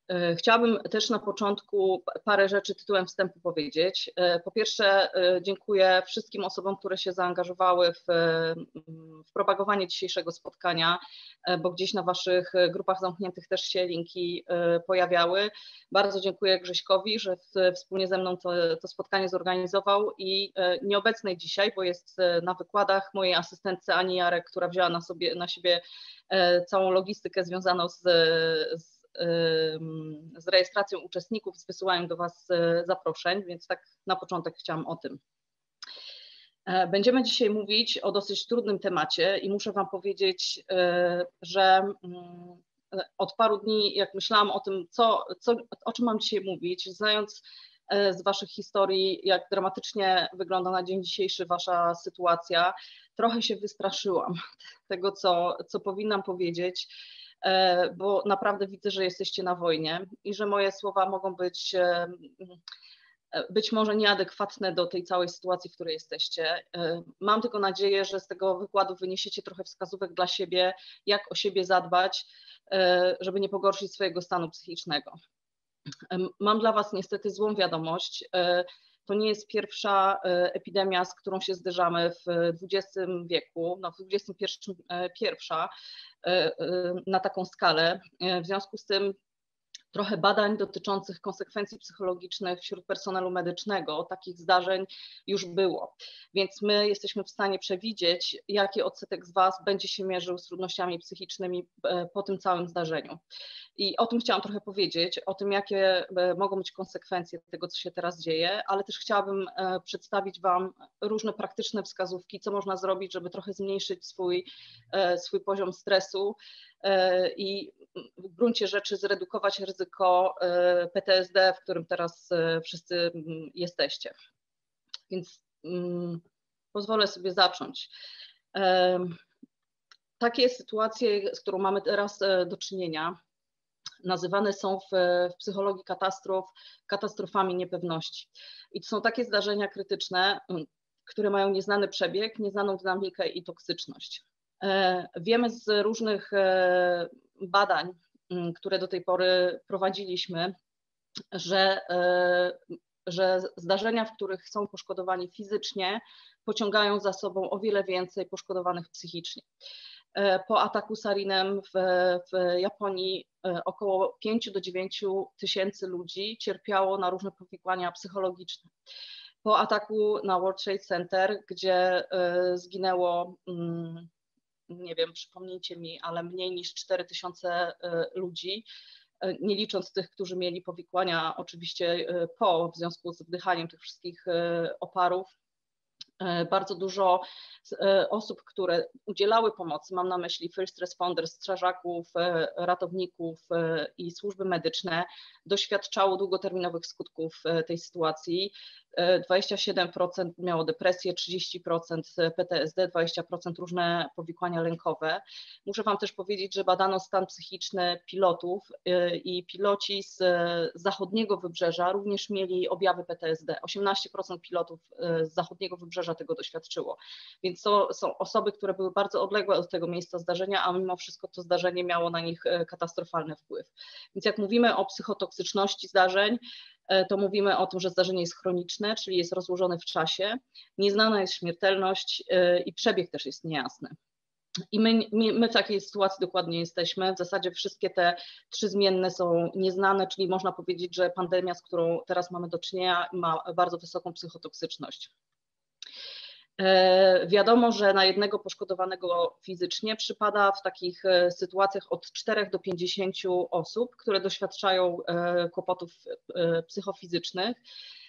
Chciałabym też na początku parę rzeczy tytułem wstępu powiedzieć. Po pierwsze, dziękuję wszystkim osobom, które się zaangażowały w propagowanie dzisiejszego spotkania, bo gdzieś na Waszych grupach zamkniętych też się linki pojawiały. Bardzo dziękuję Grześkowi, że wspólnie ze mną to spotkanie zorganizował i nieobecnej dzisiaj, bo jest na wykładach, mojej asystentce Ani Jarek, która wzięła na siebie całą logistykę związaną z rejestracją uczestników, z wysyłaniem do Was zaproszeń, więc tak na początek chciałam o tym. Będziemy dzisiaj mówić o dosyć trudnym temacie i muszę Wam powiedzieć, że od paru dni, jak myślałam o tym, o czym mam dzisiaj mówić, znając z Waszych historii, jak dramatycznie wygląda na dzień dzisiejszy Wasza sytuacja, trochę się wystraszyłam tego, co powinnam powiedzieć, bo naprawdę widzę, że jesteście na wojnie i że moje słowa mogą być może nieadekwatne do tej całej sytuacji, w której jesteście. Mam tylko nadzieję, że z tego wykładu wyniesiecie trochę wskazówek dla siebie, jak o siebie zadbać, żeby nie pogorszyć swojego stanu psychicznego. Mam dla Was niestety złą wiadomość. To nie jest pierwsza epidemia, z którą się zderzamy w XX wieku, no w XXI pierwsza na taką skalę. W związku z tym trochę badań dotyczących konsekwencji psychologicznych wśród personelu medycznego takich zdarzeń już było. Więc my jesteśmy w stanie przewidzieć, jaki odsetek z Was będzie się mierzył z trudnościami psychicznymi po tym całym zdarzeniu. I o tym chciałam trochę powiedzieć, o tym, jakie mogą być konsekwencje tego, co się teraz dzieje, ale też chciałabym przedstawić Wam różne praktyczne wskazówki, co można zrobić, żeby trochę zmniejszyć swój poziom stresu i w gruncie rzeczy zredukować ryzyko PTSD, w którym teraz wszyscy jesteście. Więc pozwolę sobie zacząć. Takie sytuacje, z którą mamy teraz do czynienia, nazywane są w psychologii katastrof katastrofami niepewności. I to są takie zdarzenia krytyczne, które mają nieznany przebieg, nieznaną dynamikę i toksyczność. Wiemy z różnych badań, które do tej pory prowadziliśmy, że zdarzenia, w których są poszkodowani fizycznie, pociągają za sobą o wiele więcej poszkodowanych psychicznie. Po ataku sarinem w Japonii około 5 do 9 tysięcy ludzi cierpiało na różne powikłania psychologiczne. Po ataku na World Trade Center, gdzie zginęło, nie wiem, przypomnijcie mi, ale mniej niż 4000 ludzi, nie licząc tych, którzy mieli powikłania oczywiście w związku z wdychaniem tych wszystkich oparów. Bardzo dużo osób, które udzielały pomocy, mam na myśli first responders, strażaków, ratowników i służby medyczne, doświadczało długoterminowych skutków tej sytuacji. 27% miało depresję, 30% PTSD, 20% różne powikłania lękowe. Muszę Wam też powiedzieć, że badano stan psychiczny pilotów i piloci z zachodniego wybrzeża również mieli objawy PTSD. 18% pilotów z zachodniego wybrzeża tego doświadczyło. Więc to są osoby, które były bardzo odległe od tego miejsca zdarzenia, a mimo wszystko to zdarzenie miało na nich katastrofalny wpływ. Więc jak mówimy o psychotoksyczności zdarzeń, to mówimy o tym, że zdarzenie jest chroniczne, czyli jest rozłożone w czasie, nieznana jest śmiertelność i przebieg też jest niejasny. I my w takiej sytuacji dokładnie jesteśmy. W zasadzie wszystkie te 3 zmienne są nieznane, czyli można powiedzieć, że pandemia, z którą teraz mamy do czynienia, ma bardzo wysoką psychotoksyczność. Wiadomo, że na jednego poszkodowanego fizycznie przypada w takich sytuacjach od 4 do 50 osób, które doświadczają kłopotów psychofizycznych.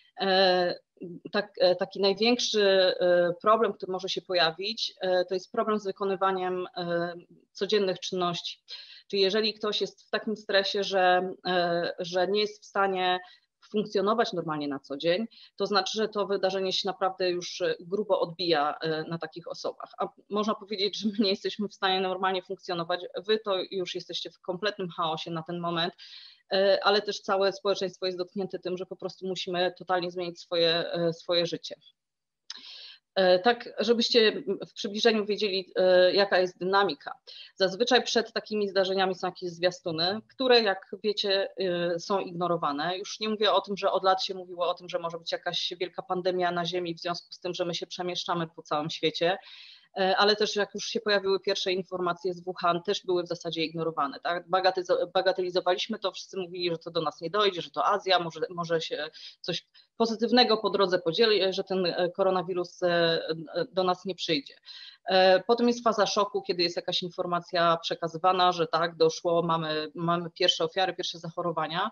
Taki największy problem, który może się pojawić, to jest problem z wykonywaniem codziennych czynności. Czyli jeżeli ktoś jest w takim stresie, że nie jest w stanie funkcjonować normalnie na co dzień, to znaczy, że to wydarzenie się naprawdę już grubo odbija na takich osobach. A można powiedzieć, że my nie jesteśmy w stanie normalnie funkcjonować. Wy to już jesteście w kompletnym chaosie na ten moment, ale też całe społeczeństwo jest dotknięte tym, że po prostu musimy totalnie zmienić swoje życie. Tak, żebyście w przybliżeniu wiedzieli, jaka jest dynamika. Zazwyczaj przed takimi zdarzeniami są jakieś zwiastuny, które, jak wiecie, są ignorowane. Już nie mówię o tym, że od lat się mówiło o tym, że może być jakaś wielka pandemia na Ziemi w związku z tym, że my się przemieszczamy po całym świecie, ale też jak już się pojawiły pierwsze informacje z Wuhan, też były w zasadzie ignorowane. Tak? Bagatelizowaliśmy to, wszyscy mówili, że to do nas nie dojdzie, że to Azja, może się coś pozytywnego po drodze podzieli, że ten koronawirus do nas nie przyjdzie. Potem jest faza szoku, kiedy jest jakaś informacja przekazywana, że tak, doszło, mamy pierwsze ofiary, pierwsze zachorowania.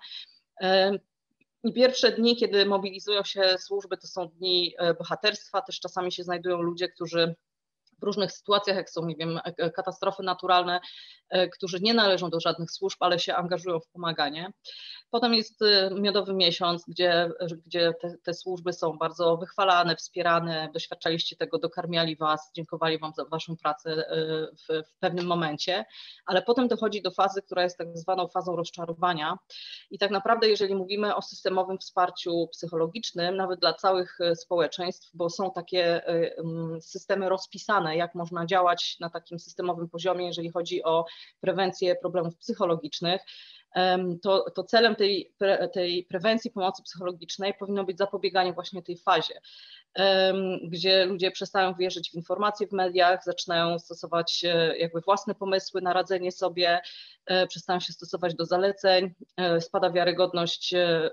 I pierwsze dni, kiedy mobilizują się służby, to są dni bohaterstwa, też czasami się znajdują ludzie, którzy w różnych sytuacjach, jak są, nie wiem, katastrofy naturalne, którzy nie należą do żadnych służb, ale się angażują w pomaganie. Potem jest miodowy miesiąc, gdzie te służby są bardzo wychwalane, wspierane, doświadczaliście tego, dokarmiali was, dziękowali wam za waszą pracę w pewnym momencie, ale potem dochodzi do fazy, która jest tak zwaną fazą rozczarowania i tak naprawdę jeżeli mówimy o systemowym wsparciu psychologicznym, nawet dla całych społeczeństw, bo są takie systemy rozpisane, jak można działać na takim systemowym poziomie, jeżeli chodzi o prewencję problemów psychologicznych, to celem tej prewencji pomocy psychologicznej powinno być zapobieganie właśnie tej fazie, gdzie ludzie przestają wierzyć w informacje w mediach, zaczynają stosować jakby własne pomysły na radzenie sobie, przestają się stosować do zaleceń, spada wiarygodność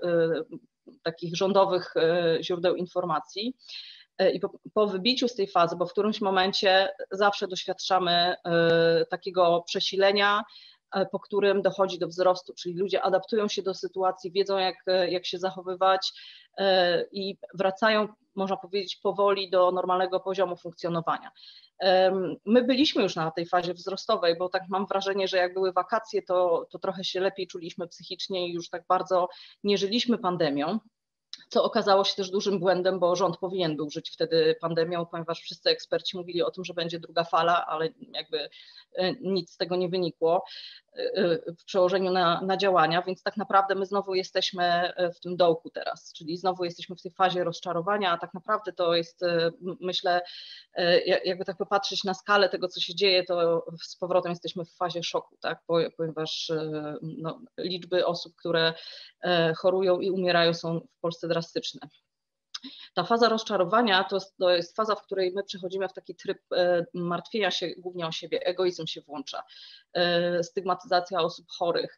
takich rządowych źródeł informacji. I po wybiciu z tej fazy, bo w którymś momencie zawsze doświadczamy takiego przesilenia, po którym dochodzi do wzrostu, czyli ludzie adaptują się do sytuacji, wiedzą jak się zachowywać i wracają, można powiedzieć, powoli do normalnego poziomu funkcjonowania. My byliśmy już na tej fazie wzrostowej, bo tak mam wrażenie, że jak były wakacje, to trochę się lepiej czuliśmy psychicznie i już tak bardzo nie żyliśmy pandemią, co okazało się też dużym błędem, bo rząd powinien był żyć wtedy pandemią, ponieważ wszyscy eksperci mówili o tym, że będzie druga fala, ale jakby nic z tego nie wynikło w przełożeniu na działania, więc tak naprawdę my znowu jesteśmy w tym dołku teraz, czyli znowu jesteśmy w tej fazie rozczarowania, a tak naprawdę to jest, myślę, jakby tak popatrzeć na skalę tego, co się dzieje, to z powrotem jesteśmy w fazie szoku, tak? Ponieważ no, liczby osób, które chorują i umierają są w Polsce drastyczne. Ta faza rozczarowania to jest faza, w której my przechodzimy w taki tryb martwienia się głównie o siebie, egoizm się włącza, stygmatyzacja osób chorych,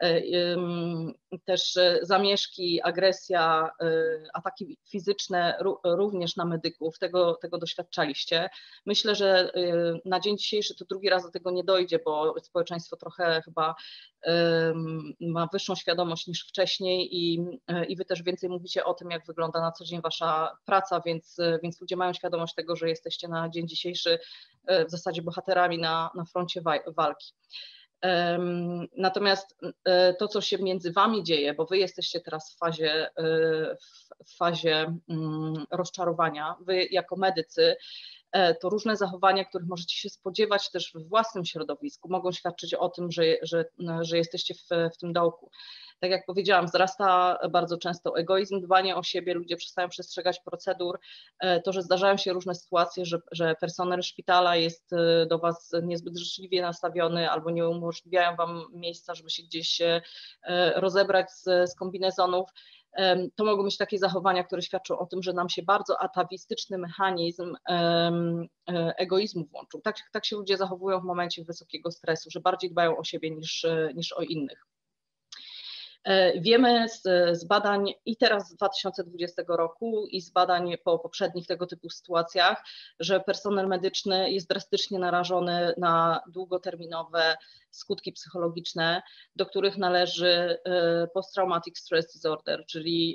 też zamieszki, agresja, ataki fizyczne również na medyków, tego doświadczaliście. Myślę, że na dzień dzisiejszy to drugi raz do tego nie dojdzie, bo społeczeństwo trochę chyba ma wyższą świadomość niż wcześniej i wy też więcej mówicie o tym, jak wygląda na co dzień wasza praca, więc ludzie mają świadomość tego, że jesteście na dzień dzisiejszy w zasadzie bohaterami na froncie walki. Natomiast to, co się między wami dzieje, bo wy jesteście teraz w fazie rozczarowania, wy jako medycy, to różne zachowania, których możecie się spodziewać też w własnym środowisku, mogą świadczyć o tym, że jesteście w tym dołku. Tak jak powiedziałam, wzrasta bardzo często egoizm, dbanie o siebie, ludzie przestają przestrzegać procedur, to, że zdarzają się różne sytuacje, że personel szpitala jest do was niezbyt życzliwie nastawiony albo nie umożliwiają wam miejsca, żeby się gdzieś rozebrać z kombinezonów. To mogą być takie zachowania, które świadczą o tym, że nam się bardzo atawistyczny mechanizm egoizmu włączył. Tak się ludzie zachowują w momencie wysokiego stresu, że bardziej dbają o siebie niż o innych. Wiemy z badań i teraz z 2020 roku i z badań po poprzednich tego typu sytuacjach, że personel medyczny jest drastycznie narażony na długoterminowe skutki psychologiczne, do których należy post-traumatic stress disorder, czyli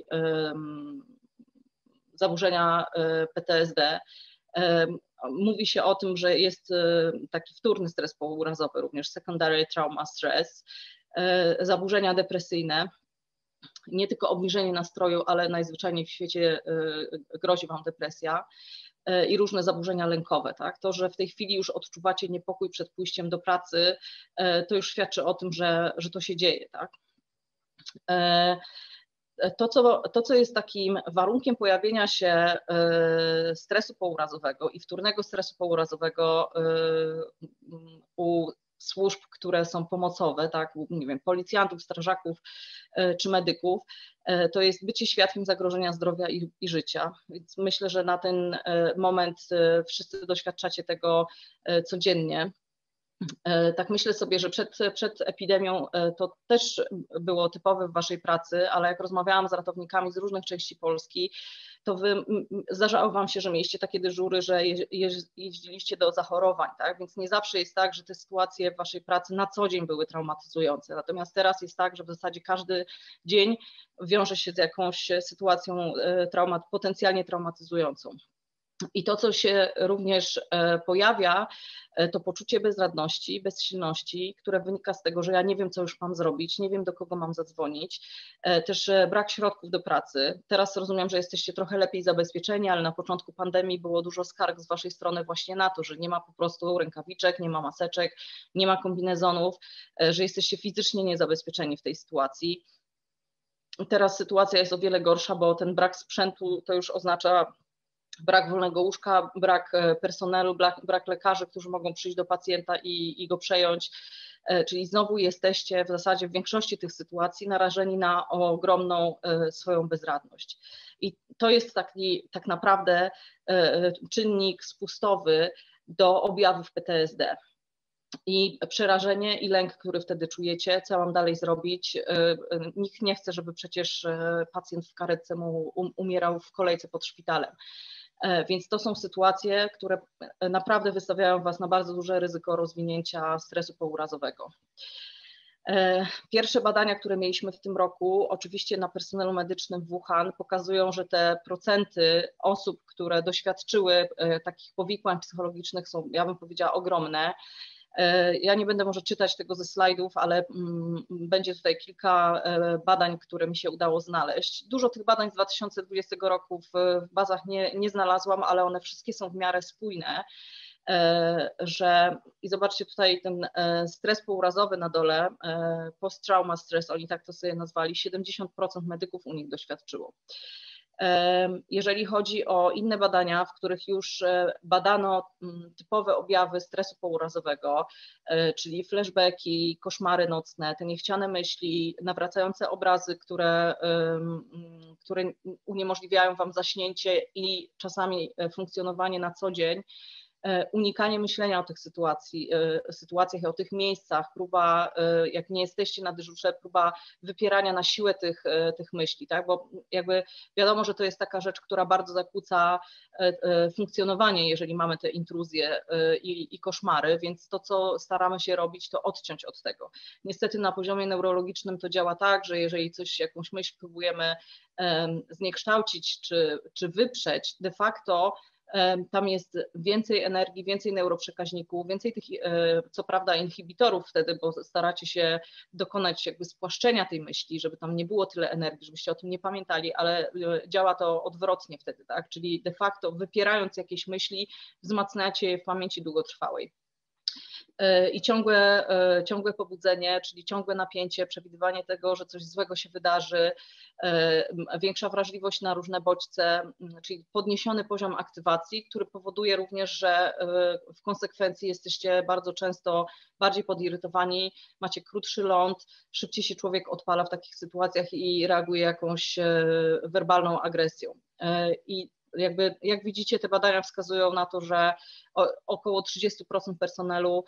zaburzenia PTSD. Mówi się o tym, że jest taki wtórny stres pourazowy, również secondary trauma stress, zaburzenia depresyjne, nie tylko obniżenie nastroju, ale najzwyczajniej w świecie grozi wam depresja i różne zaburzenia lękowe. Tak? To, że w tej chwili już odczuwacie niepokój przed pójściem do pracy, to już świadczy o tym, że to się dzieje. Tak? To, co jest takim warunkiem pojawienia się stresu pourazowego i wtórnego stresu pourazowego u służb, które są pomocowe, tak, nie wiem, policjantów, strażaków czy medyków, to jest bycie świadkiem zagrożenia zdrowia i życia. Więc myślę, że na ten moment wszyscy doświadczacie tego codziennie. Tak myślę sobie, że przed epidemią to też było typowe w waszej pracy, ale jak rozmawiałam z ratownikami z różnych części Polski, to zdarzało wam się, że mieliście takie dyżury, że jeździliście do zachorowań, tak? Więc nie zawsze jest tak, że te sytuacje w waszej pracy na co dzień były traumatyzujące. Natomiast teraz jest tak, że w zasadzie każdy dzień wiąże się z jakąś sytuacją potencjalnie traumatyzującą. I to, co się również pojawia, to poczucie bezradności, bezsilności, które wynika z tego, że ja nie wiem, co już mam zrobić, nie wiem, do kogo mam zadzwonić, też brak środków do pracy. Teraz rozumiem, że jesteście trochę lepiej zabezpieczeni, ale na początku pandemii było dużo skarg z waszej strony właśnie na to, że nie ma po prostu rękawiczek, nie ma maseczek, nie ma kombinezonów, że jesteście fizycznie niezabezpieczeni w tej sytuacji. Teraz sytuacja jest o wiele gorsza, bo ten brak sprzętu to już oznacza brak wolnego łóżka, brak personelu, brak lekarzy, którzy mogą przyjść do pacjenta i go przejąć, czyli znowu jesteście w zasadzie w większości tych sytuacji narażeni na ogromną swoją bezradność. I to jest tak naprawdę czynnik spustowy do objawów PTSD. I przerażenie i lęk, który wtedy czujecie, co mam dalej zrobić. Nikt nie chce, żeby przecież pacjent w karetce mu umierał w kolejce pod szpitalem. Więc to są sytuacje, które naprawdę wystawiają was na bardzo duże ryzyko rozwinięcia stresu pourazowego. Pierwsze badania, które mieliśmy w tym roku, oczywiście na personelu medycznym w Wuhan, pokazują, że te procenty osób, które doświadczyły takich powikłań psychologicznych są, ja bym powiedziała, ogromne. Ja nie będę może czytać tego ze slajdów, ale będzie tutaj kilka badań, które mi się udało znaleźć. Dużo tych badań z 2020 roku w bazach nie znalazłam, ale one wszystkie są w miarę spójne. I zobaczcie tutaj ten stres pourazowy na dole, post-trauma stress, oni tak to sobie nazwali, 70% medyków u nich doświadczyło. Jeżeli chodzi o inne badania, w których już badano typowe objawy stresu pourazowego, czyli flashbacki, koszmary nocne, te niechciane myśli, nawracające obrazy, które uniemożliwiają wam zaśnięcie i czasami funkcjonowanie na co dzień, unikanie myślenia o tych sytuacjach i o tych miejscach, próba, jak nie jesteście na dyżurze, próba wypierania na siłę tych myśli, tak? Bo jakby wiadomo, że to jest taka rzecz, która bardzo zakłóca funkcjonowanie, jeżeli mamy te intruzje i koszmary, więc to, co staramy się robić, to odciąć od tego. Niestety na poziomie neurologicznym to działa tak, że jeżeli jakąś myśl próbujemy zniekształcić czy wyprzeć, de facto tam jest więcej energii, więcej neuroprzekaźników, więcej tych, co prawda, inhibitorów wtedy, bo staracie się dokonać jakby spłaszczenia tej myśli, żeby tam nie było tyle energii, żebyście o tym nie pamiętali, ale działa to odwrotnie wtedy, tak? Czyli de facto wypierając jakieś myśli, wzmacniacie je w pamięci długotrwałej. I ciągłe pobudzenie, czyli ciągłe napięcie, przewidywanie tego, że coś złego się wydarzy, większa wrażliwość na różne bodźce, czyli podniesiony poziom aktywacji, który powoduje również, że w konsekwencji jesteście bardzo często bardziej podirytowani, macie krótszy ląd, szybciej się człowiek odpala w takich sytuacjach i reaguje jakąś werbalną agresją. I jak widzicie, te badania wskazują na to, że około 30% personelu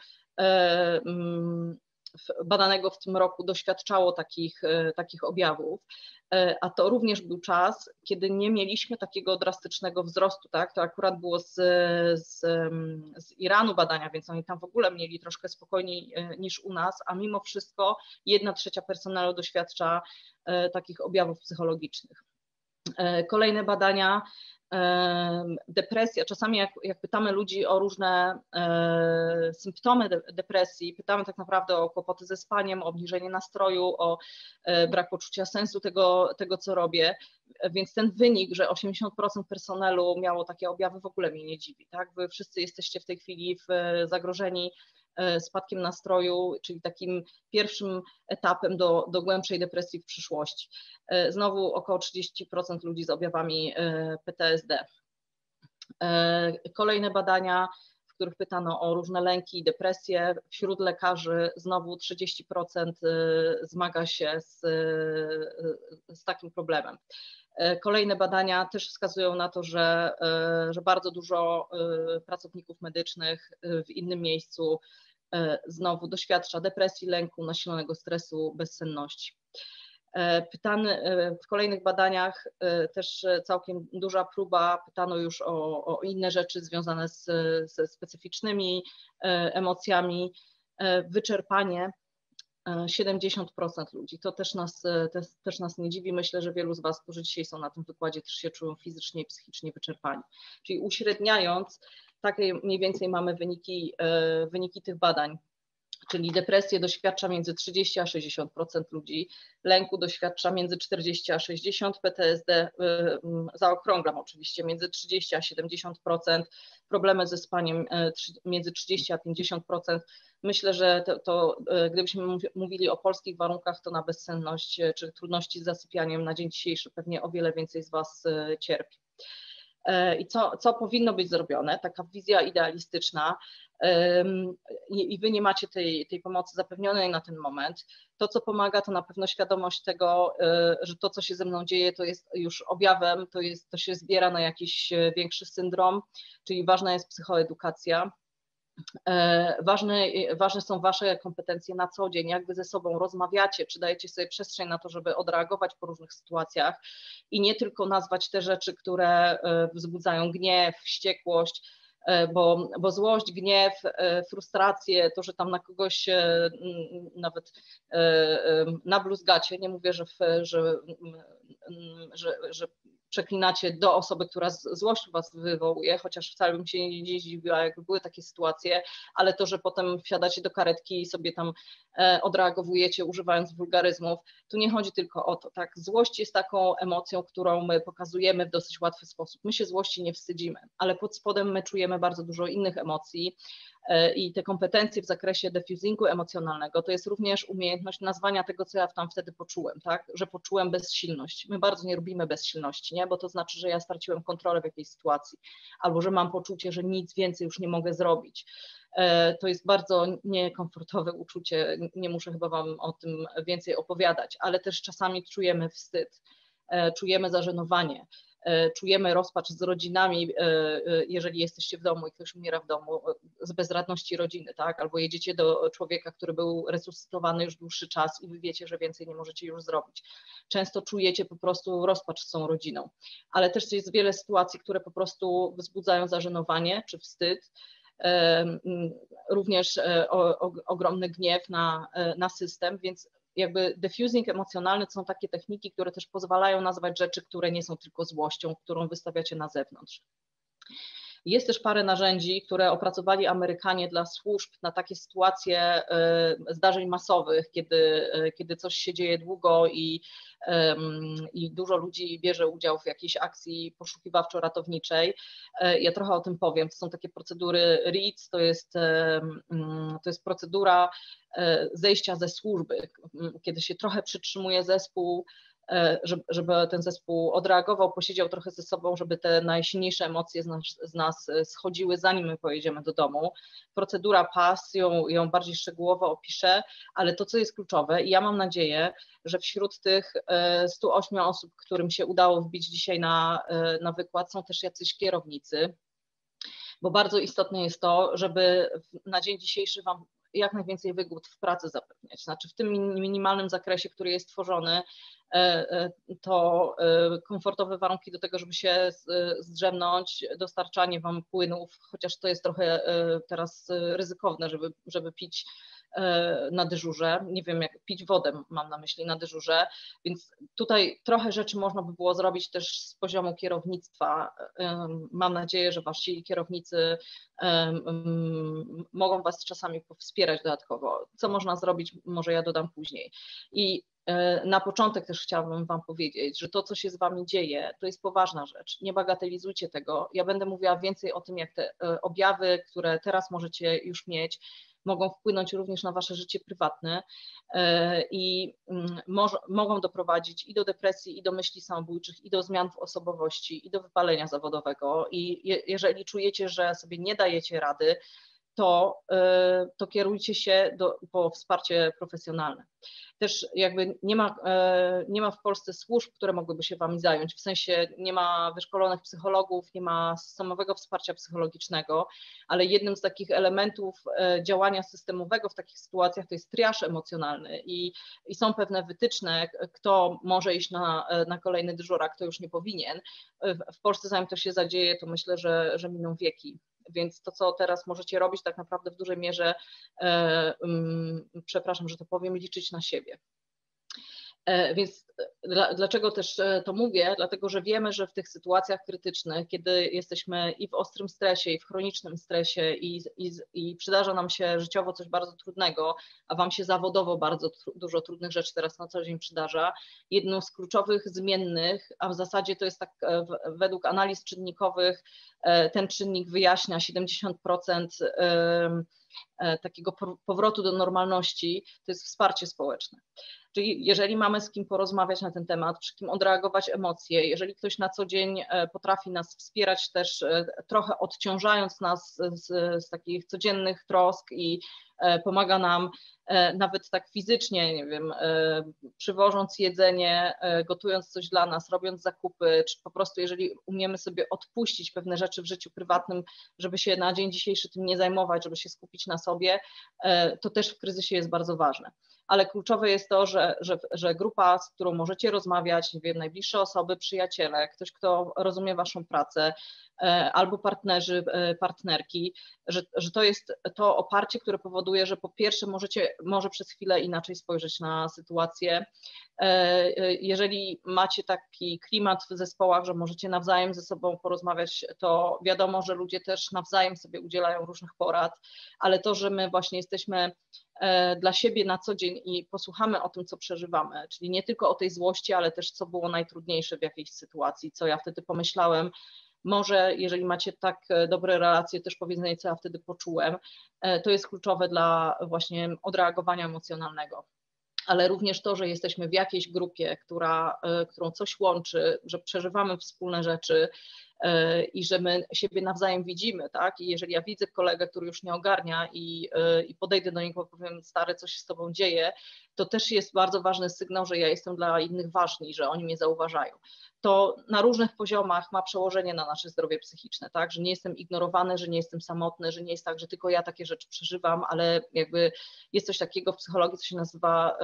badanego w tym roku doświadczało takich objawów, a to również był czas, kiedy nie mieliśmy takiego drastycznego wzrostu, tak? To akurat było z Iranu badania, więc oni tam w ogóle mieli troszkę spokojniej niż u nas, a mimo wszystko 1/3 personelu doświadcza takich objawów psychologicznych. Kolejne badania, depresja. Czasami jak pytamy ludzi o różne symptomy depresji, pytamy tak naprawdę o kłopoty ze spaniem, o obniżenie nastroju, o brak poczucia sensu tego, co robię, więc ten wynik, że 80% personelu miało takie objawy, w ogóle mnie nie dziwi. Tak? Wy wszyscy jesteście w tej chwili zagrożeni spadkiem nastroju, czyli takim pierwszym etapem do głębszej depresji w przyszłości. Znowu około 30% ludzi z objawami PTSD. Kolejne badania, w których pytano o różne lęki i depresje. Wśród lekarzy znowu 30% zmaga się z takim problemem. Kolejne badania też wskazują na to, że bardzo dużo pracowników medycznych w innym miejscu znowu doświadcza depresji, lęku, nasilonego stresu, bezsenności. W kolejnych badaniach też całkiem duża próba, pytano już o inne rzeczy związane ze specyficznymi emocjami. Wyczerpanie 70% ludzi. To też nas nie dziwi. Myślę, że wielu z Was, którzy dzisiaj są na tym wykładzie, też się czują fizycznie i psychicznie wyczerpani. Czyli uśredniając, takie mniej więcej mamy wyniki tych badań. Czyli depresję doświadcza między 30 a 60% ludzi, lęku doświadcza między 40 a 60%, PTSD zaokrąglam oczywiście, między 30 a 70%, problemy ze spaniem między 30 a 50%. Myślę, że gdybyśmy mówili o polskich warunkach, to na bezsenność czy trudności z zasypianiem na dzień dzisiejszy pewnie o wiele więcej z Was cierpi. I co powinno być zrobione, taka wizja idealistyczna, i Wy nie macie tej pomocy zapewnionej na ten moment. To, co pomaga, to na pewno świadomość tego, że to, co się ze mną dzieje, to jest już objawem, to się zbiera na jakiś większy syndrom, czyli ważna jest psychoedukacja. Ważne są Wasze kompetencje na co dzień, jak Wy ze sobą rozmawiacie, czy dajecie sobie przestrzeń na to, żeby odreagować po różnych sytuacjach i nie tylko nazwać te rzeczy, które wzbudzają gniew, wściekłość, bo złość, gniew, frustrację, to, że tam na kogoś nawet nabluzgacie, nie mówię, że przeklinacie do osoby, która złość u Was wywołuje, chociaż wcale bym się nie zdziwiła, jakby były takie sytuacje, ale to, że potem wsiadacie do karetki i sobie tam odreagowujecie używając wulgaryzmów, tu nie chodzi tylko o to, tak? Złość jest taką emocją, którą my pokazujemy w dosyć łatwy sposób. My się złości nie wstydzimy, ale pod spodem my czujemy bardzo dużo innych emocji i te kompetencje w zakresie defusingu emocjonalnego to jest również umiejętność nazwania tego, co ja tam wtedy poczułem, tak? Że poczułem bezsilność. My bardzo nie lubimy bezsilności, nie? Bo to znaczy, że ja straciłem kontrolę w jakiejś sytuacji albo że mam poczucie, że nic więcej już nie mogę zrobić. To jest bardzo niekomfortowe uczucie, nie muszę chyba Wam o tym więcej opowiadać, ale też czasami czujemy wstyd, czujemy zażenowanie, czujemy rozpacz z rodzinami, jeżeli jesteście w domu i ktoś umiera w domu, z bezradności rodziny, tak? Albo jedziecie do człowieka, który był resuscytowany już dłuższy czas i wy wiecie, że więcej nie możecie już zrobić. Często czujecie po prostu rozpacz z tą rodziną, ale też jest wiele sytuacji, które po prostu wzbudzają zażenowanie czy wstyd, również ogromny gniew na system, więc jakby diffusing emocjonalny to są takie techniki, które też pozwalają nazwać rzeczy, które nie są tylko złością, którą wystawiacie na zewnątrz. Jest też parę narzędzi, które opracowali Amerykanie dla służb na takie sytuacje zdarzeń masowych, kiedy coś się dzieje długo i dużo ludzi bierze udział w jakiejś akcji poszukiwawczo-ratowniczej. Ja trochę o tym powiem. To są takie procedury READS, to jest procedura zejścia ze służby, kiedy się trochę przytrzymuje zespół, żeby ten zespół odreagował, posiedział trochę ze sobą, żeby te najsilniejsze emocje z nas schodziły, zanim my pojedziemy do domu. Procedura PAS, ją bardziej szczegółowo opiszę, ale to, co jest kluczowe, i ja mam nadzieję, że wśród tych 108 osób, którym się udało wbić dzisiaj na wykład, są też jacyś kierownicy, bo bardzo istotne jest to, żeby na dzień dzisiejszy Wam jak najwięcej wygód w pracy zapewniać. Znaczy w tym minimalnym zakresie, który jest tworzony, to komfortowe warunki do tego, żeby się zdrzemnąć, dostarczanie Wam płynów, chociaż to jest trochę teraz ryzykowne, żeby pić na dyżurze, nie wiem, jak pić wodę mam na myśli na dyżurze, więc tutaj trochę rzeczy można by było zrobić też z poziomu kierownictwa. Mam nadzieję, że Wasi kierownicy mogą Was czasami wspierać dodatkowo. Co można zrobić, może ja dodam później. I na początek też chciałabym Wam powiedzieć, że to, co się z Wami dzieje, to jest poważna rzecz. Nie bagatelizujcie tego. Ja będę mówiła więcej o tym, jak te objawy, które teraz możecie już mieć, mogą wpłynąć również na wasze życie prywatne i mogą doprowadzić i do depresji, i do myśli samobójczych, i do zmian w osobowości, i do wypalenia zawodowego. I jeżeli czujecie, że sobie nie dajecie rady, to kierujcie się po wsparcie profesjonalne. Też jakby nie ma w Polsce służb, które mogłyby się wami zająć, w sensie nie ma wyszkolonych psychologów, nie ma systemowego wsparcia psychologicznego, ale jednym z takich elementów działania systemowego w takich sytuacjach to jest triaż emocjonalny i są pewne wytyczne, kto może iść na kolejny dyżur, a kto już nie powinien. W Polsce zanim to się zadzieje, to myślę, że miną wieki. Więc to, co teraz możecie robić, tak naprawdę w dużej mierze, przepraszam, że to powiem, liczyć na siebie. Więc dlaczego też to mówię? Dlatego, że wiemy, że w tych sytuacjach krytycznych, kiedy jesteśmy i w ostrym stresie, i w chronicznym stresie, i przydarza nam się życiowo coś bardzo trudnego, a wam się zawodowo bardzo dużo trudnych rzeczy teraz na co dzień przydarza, jedną z kluczowych zmiennych, a w zasadzie to jest tak według analiz czynnikowych, ten czynnik wyjaśnia 70% takiego powrotu do normalności, to jest wsparcie społeczne. Czyli jeżeli mamy z kim porozmawiać na ten temat, przy kim odreagować emocje, jeżeli ktoś na co dzień potrafi nas wspierać też trochę odciążając nas z takich codziennych trosk i pomaga nam nawet tak fizycznie, nie wiem, przywożąc jedzenie, gotując coś dla nas, robiąc zakupy, czy po prostu jeżeli umiemy sobie odpuścić pewne rzeczy w życiu prywatnym, żeby się na dzień dzisiejszy tym nie zajmować, żeby się skupić na sobie, to też w kryzysie jest bardzo ważne. Ale kluczowe jest to, że grupa, z którą możecie rozmawiać, nie wiem, najbliższe osoby, przyjaciele, ktoś, kto rozumie waszą pracę, albo partnerzy, partnerki, że to jest to oparcie, które powoduje, że po pierwsze może przez chwilę inaczej spojrzeć na sytuację. Jeżeli macie taki klimat w zespołach, że możecie nawzajem ze sobą porozmawiać, to wiadomo, że ludzie też nawzajem sobie udzielają różnych porad, ale to, że my właśnie jesteśmy dla siebie na co dzień i posłuchamy o tym, co przeżywamy, czyli nie tylko o tej złości, ale też co było najtrudniejsze w jakiejś sytuacji, co ja wtedy pomyślałem, może jeżeli macie tak dobre relacje, też powiedzenie, co ja wtedy poczułem, to jest kluczowe dla właśnie odreagowania emocjonalnego. Ale również to, że jesteśmy w jakiejś grupie, którą coś łączy, że przeżywamy wspólne rzeczy i że my siebie nawzajem widzimy, tak? I jeżeli ja widzę kolegę, który już nie ogarnia i podejdę do niego, powiem, stary, co się z tobą dzieje, to też jest bardzo ważny sygnał, że ja jestem dla innych ważny, że oni mnie zauważają. To na różnych poziomach ma przełożenie na nasze zdrowie psychiczne, tak? Że nie jestem ignorowany, że nie jestem samotny, że nie jest tak, że tylko ja takie rzeczy przeżywam, ale jakby jest coś takiego w psychologii, co się nazywa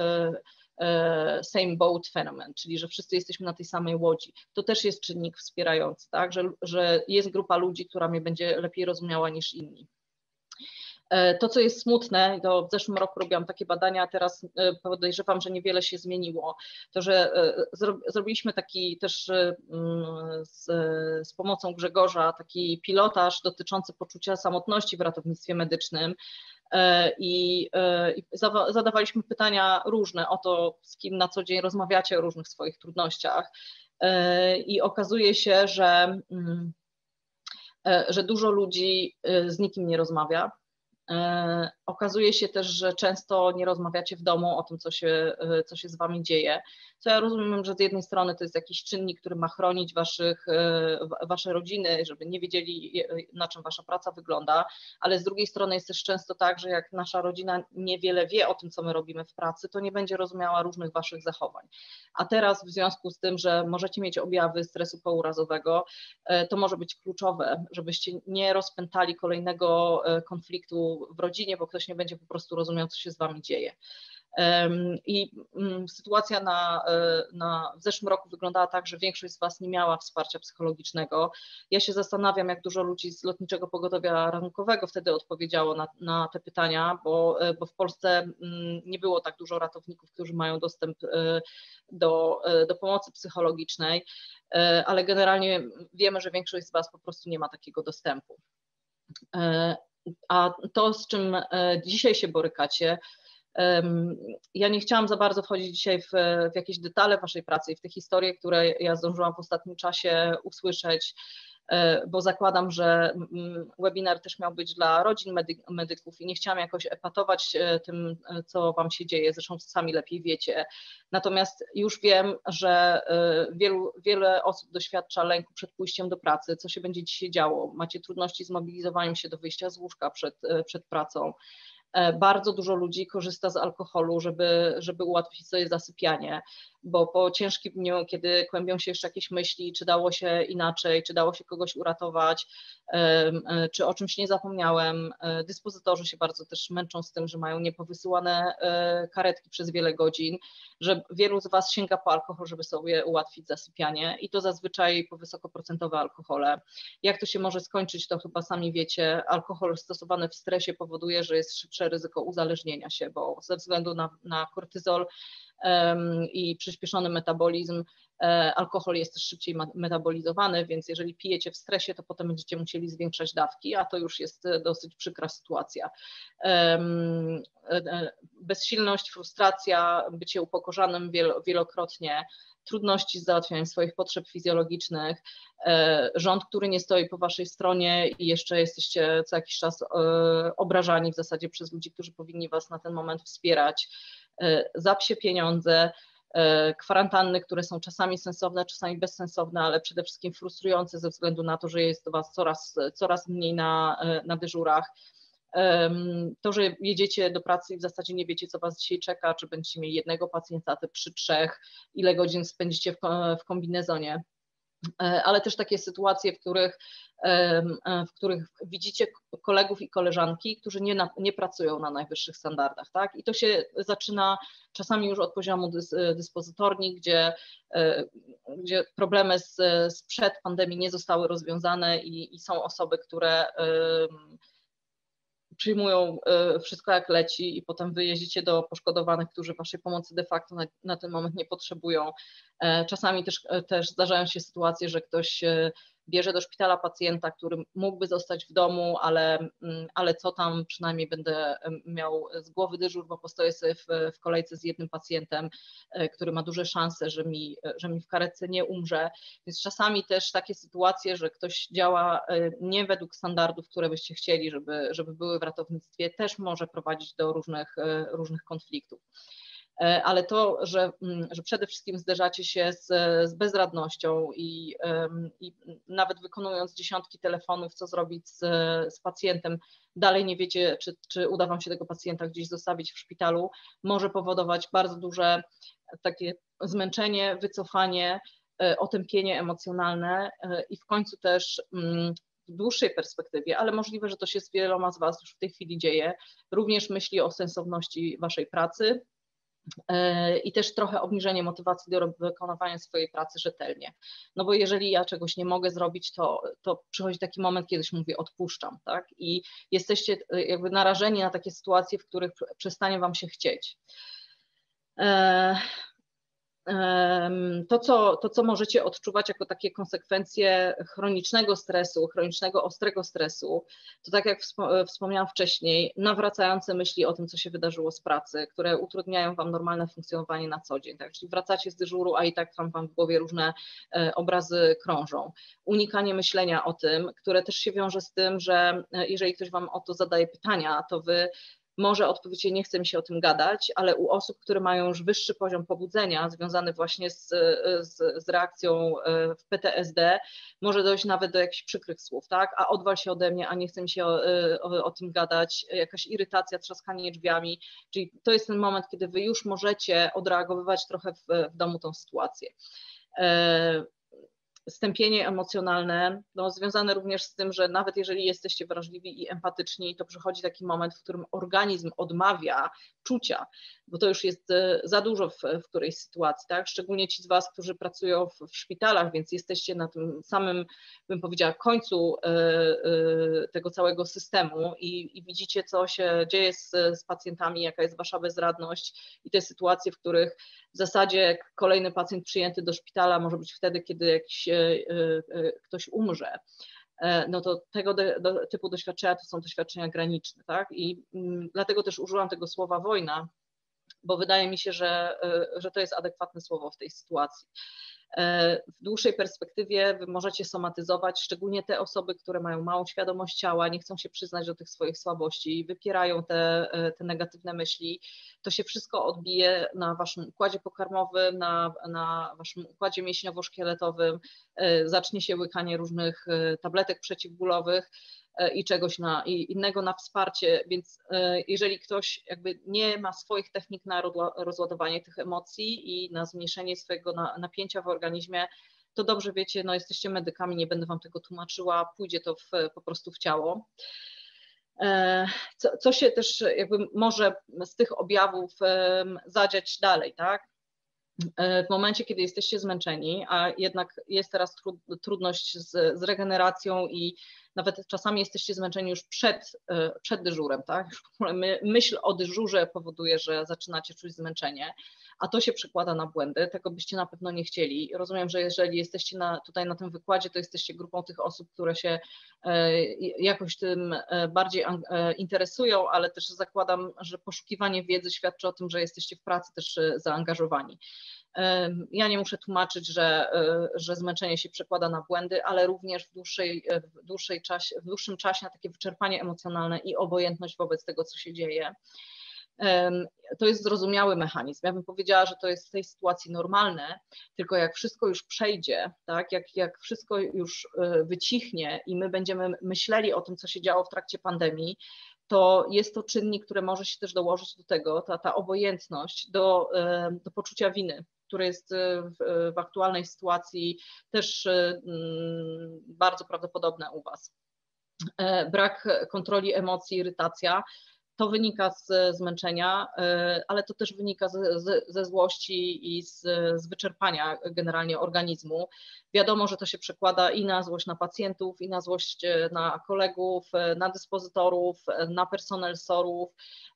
same boat phenomenon, czyli że wszyscy jesteśmy na tej samej łodzi. To też jest czynnik wspierający, tak? Że jest grupa ludzi, która mnie będzie lepiej rozumiała niż inni. To, co jest smutne, to w zeszłym roku robiłam takie badania, a teraz podejrzewam, że niewiele się zmieniło, to, że zrobiliśmy taki też z pomocą Grzegorza taki pilotaż dotyczący poczucia samotności w ratownictwie medycznym i zadawaliśmy pytania różne o to, z kim na co dzień rozmawiacie o różnych swoich trudnościach i okazuje się, że dużo ludzi z nikim nie rozmawia. Okazuje się też, że często nie rozmawiacie w domu o tym, co się z wami dzieje, co ja rozumiem, że z jednej strony to jest jakiś czynnik, który ma chronić wasze rodziny, żeby nie wiedzieli, na czym wasza praca wygląda, ale z drugiej strony jest też często tak, że jak nasza rodzina niewiele wie o tym, co my robimy w pracy, to nie będzie rozumiała różnych waszych zachowań. A teraz w związku z tym, że możecie mieć objawy stresu pourazowego, to może być kluczowe, żebyście nie rozpętali kolejnego konfliktu w rodzinie, bo ktoś nie będzie po prostu rozumiał, co się z wami dzieje. I sytuacja w zeszłym roku wyglądała tak, że większość z was nie miała wsparcia psychologicznego. Ja się zastanawiam, jak dużo ludzi z Lotniczego Pogotowia Ratunkowego wtedy odpowiedziało na te pytania, bo w Polsce nie było tak dużo ratowników, którzy mają dostęp do pomocy psychologicznej, ale generalnie wiemy, że większość z was po prostu nie ma takiego dostępu. A to, z czym dzisiaj się borykacie, ja nie chciałam za bardzo wchodzić dzisiaj w jakieś detale waszej pracy i w te historie, które ja zdążyłam w ostatnim czasie usłyszeć, bo zakładam, że webinar też miał być dla rodzin medyków i nie chciałam jakoś epatować tym, co Wam się dzieje, zresztą sami lepiej wiecie. Natomiast już wiem, że wiele osób doświadcza lęku przed pójściem do pracy, co się będzie dzisiaj działo. Macie trudności z mobilizowaniem się do wyjścia z łóżka przed pracą. Bardzo dużo ludzi korzysta z alkoholu, żeby ułatwić sobie zasypianie, bo po ciężkim dniu, kiedy kłębią się jeszcze jakieś myśli, czy dało się inaczej, czy dało się kogoś uratować, czy o czymś nie zapomniałem, dyspozytorzy się bardzo też męczą z tym, że mają niepowysyłane karetki przez wiele godzin, że wielu z Was sięga po alkohol, żeby sobie ułatwić zasypianie i to zazwyczaj po wysokoprocentowe alkohole. Jak to się może skończyć, to chyba sami wiecie, alkohol stosowany w stresie powoduje, że jest szybsze ryzyko uzależnienia się, bo ze względu na kortyzol i przyspieszony metabolizm, alkohol jest też szybciej metabolizowany, więc jeżeli pijecie w stresie, to potem będziecie musieli zwiększać dawki, a to już jest dosyć przykra sytuacja. Bezsilność, frustracja, bycie upokorzanym wielokrotnie, trudności z załatwianiem swoich potrzeb fizjologicznych, rząd, który nie stoi po waszej stronie i jeszcze jesteście co jakiś czas obrażani w zasadzie przez ludzi, którzy powinni was na ten moment wspierać, za psie pieniądze, kwarantanny, które są czasami sensowne, czasami bezsensowne, ale przede wszystkim frustrujące ze względu na to, że jest was coraz mniej na dyżurach. To, że jedziecie do pracy i w zasadzie nie wiecie, co was dzisiaj czeka, czy będziecie mieli jednego pacjenta przy 3, ile godzin spędzicie w kombinezonie, ale też takie sytuacje, w których widzicie kolegów i koleżanki, którzy nie pracują na najwyższych standardach, tak? I to się zaczyna czasami już od poziomu dyspozytorni, gdzie problemy sprzed pandemii nie zostały rozwiązane i są osoby, które przyjmują wszystko jak leci i potem wy jeździcie do poszkodowanych, którzy waszej pomocy de facto na ten moment nie potrzebują. Czasami też zdarzają się sytuacje, że ktoś bierze do szpitala pacjenta, który mógłby zostać w domu, ale co tam, przynajmniej będę miał z głowy dyżur, bo postoję sobie w kolejce z jednym pacjentem, który ma duże szanse, że mi w karetce nie umrze. Więc czasami też takie sytuacje, że ktoś działa nie według standardów, które byście chcieli, żeby były w ratownictwie, też może prowadzić do różnych konfliktów. Ale to, że przede wszystkim zderzacie się z bezradnością i nawet wykonując dziesiątki telefonów, co zrobić z pacjentem, dalej nie wiecie, czy uda wam się tego pacjenta gdzieś zostawić w szpitalu, może powodować bardzo duże takie zmęczenie, wycofanie, otępienie emocjonalne i w końcu też w dłuższej perspektywie, ale możliwe, że to się z wieloma z was już w tej chwili dzieje, również myśli o sensowności waszej pracy, i też trochę obniżenie motywacji do wykonywania swojej pracy rzetelnie. No bo jeżeli ja czegoś nie mogę zrobić, to przychodzi taki moment, kiedy się mówię odpuszczam, tak? I jesteście jakby narażeni na takie sytuacje, w których przestanie wam się chcieć. To, co możecie odczuwać jako takie konsekwencje chronicznego stresu, chronicznego ostrego stresu, to tak jak wspomniałam wcześniej, nawracające myśli o tym, co się wydarzyło z pracy, które utrudniają wam normalne funkcjonowanie na co dzień. Tak? Czyli wracacie z dyżuru, a i tak wam w głowie różne obrazy krążą. Unikanie myślenia o tym, które też się wiąże z tym, że jeżeli ktoś wam o to zadaje pytania, to wy może odpowiedzieć, nie chce mi się o tym gadać, ale u osób, które mają już wyższy poziom pobudzenia związany właśnie z reakcją w PTSD, może dojść nawet do jakichś przykrych słów, tak? A odwal się ode mnie, a nie chce mi się o tym gadać, jakaś irytacja, trzaskanie drzwiami, czyli to jest ten moment, kiedy wy już możecie odreagowywać trochę w domu tą sytuację. Stępienie emocjonalne, no, związane również z tym, że nawet jeżeli jesteście wrażliwi i empatyczni, to przychodzi taki moment, w którym organizm odmawia czucia, bo to już jest za dużo w którejś sytuacji, tak? Szczególnie ci z was, którzy pracują w szpitalach, więc jesteście na tym samym, bym powiedziała, końcu tego całego systemu i widzicie, co się dzieje z pacjentami, jaka jest wasza bezradność i te sytuacje, w których w zasadzie kolejny pacjent przyjęty do szpitala może być wtedy, kiedy ktoś umrze. No to tego typu doświadczenia to są doświadczenia graniczne, tak? I dlatego też użyłam tego słowa wojna, bo wydaje mi się, że to jest adekwatne słowo w tej sytuacji. W dłuższej perspektywie wy możecie somatyzować, szczególnie te osoby, które mają małą świadomość ciała, nie chcą się przyznać do tych swoich słabości, wypierają te negatywne myśli. To się wszystko odbije na waszym układzie pokarmowym, na waszym układzie mięśniowo-szkieletowym, zacznie się łykanie różnych tabletek przeciwbólowych i czegoś innego na wsparcie, więc jeżeli ktoś jakby nie ma swoich technik na rozładowanie tych emocji i na zmniejszenie swojego napięcia w organizmie, to dobrze wiecie, no jesteście medykami, nie będę wam tego tłumaczyła, pójdzie to po prostu w ciało. Co się też jakby może z tych objawów zadziać dalej, tak? W momencie, kiedy jesteście zmęczeni, a jednak jest teraz trudność z regeneracją i nawet czasami jesteście zmęczeni już przed dyżurem, tak? Myśl o dyżurze powoduje, że zaczynacie czuć zmęczenie, a to się przekłada na błędy, tego byście na pewno nie chcieli. Rozumiem, że jeżeli jesteście tutaj na tym wykładzie, to jesteście grupą tych osób, które się jakoś tym bardziej interesują, ale też zakładam, że poszukiwanie wiedzy świadczy o tym, że jesteście w pracy też zaangażowani. Ja nie muszę tłumaczyć, że zmęczenie się przekłada na błędy, ale również w dłuższym czasie na takie wyczerpanie emocjonalne i obojętność wobec tego, co się dzieje. To jest zrozumiały mechanizm. Ja bym powiedziała, że to jest w tej sytuacji normalne, tylko jak wszystko już przejdzie, tak, jak wszystko już wycichnie i my będziemy myśleli o tym, co się działo w trakcie pandemii, to jest to czynnik, który może się też dołożyć do tego, ta obojętność do poczucia winy, które jest w aktualnej sytuacji też bardzo prawdopodobne u Was. Brak kontroli emocji, irytacja. To wynika z zmęczenia, ale to też wynika ze złości i z wyczerpania generalnie organizmu. Wiadomo, że to się przekłada i na złość na pacjentów, i na złość na kolegów, na dyspozytorów, na personel SOR-ów,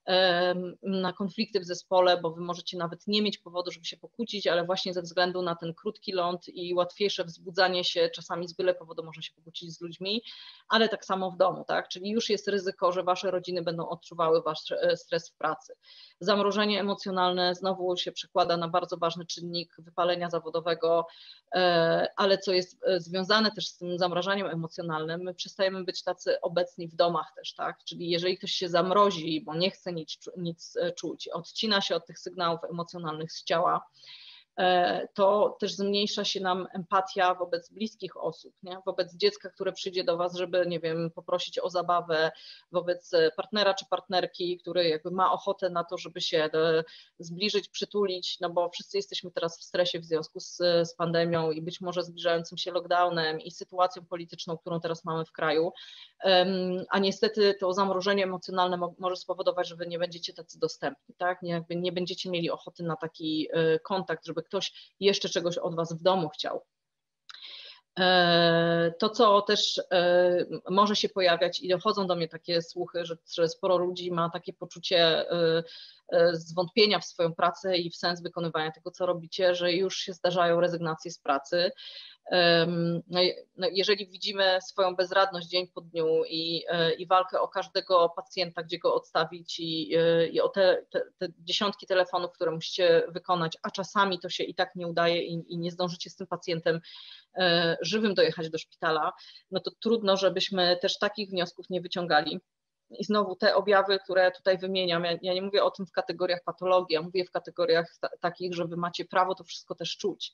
na konflikty w zespole, bo wy możecie nawet nie mieć powodu, żeby się pokłócić, ale właśnie ze względu na ten krótki ląd i łatwiejsze wzbudzanie się, czasami z byle powodu można się pokłócić z ludźmi, ale tak samo w domu, tak? Czyli już jest ryzyko, że wasze rodziny będą odczuwały wasz stres w pracy. Zamrożenie emocjonalne znowu się przekłada na bardzo ważny czynnik wypalenia zawodowego, ale co jest związane też z tym zamrażaniem emocjonalnym, my przestajemy być tacy obecni w domach też, tak? Czyli jeżeli ktoś się zamrozi, bo nie chce nic czuć, odcina się od tych sygnałów emocjonalnych z ciała, to też zmniejsza się nam empatia wobec bliskich osób, nie? Wobec dziecka, które przyjdzie do Was, żeby, nie wiem, poprosić o zabawę, wobec partnera czy partnerki, który jakby ma ochotę na to, żeby się zbliżyć, przytulić, no bo wszyscy jesteśmy teraz w stresie w związku z pandemią i być może zbliżającym się lockdownem i sytuacją polityczną, którą teraz mamy w kraju, a niestety to zamrożenie emocjonalne może spowodować, że Wy nie będziecie tacy dostępni, tak? Nie będziecie mieli ochoty na taki kontakt, żeby ktoś jeszcze czegoś od Was w domu chciał. To, co też może się pojawiać i dochodzą do mnie takie słuchy, że sporo ludzi ma takie poczucie zwątpienia w swoją pracę i w sens wykonywania tego, co robicie, że już się zdarzają rezygnacje z pracy. Jeżeli widzimy swoją bezradność dzień po dniu i walkę o każdego pacjenta, gdzie go odstawić i o te dziesiątki telefonów, które musicie wykonać, a czasami to się i tak nie udaje i nie zdążycie z tym pacjentem żywym dojechać do szpitala, no to trudno, żebyśmy też takich wniosków nie wyciągali. I znowu te objawy, które tutaj wymieniam, ja nie mówię o tym w kategoriach patologii, ja mówię w kategoriach takich, że wy macie prawo to wszystko też czuć.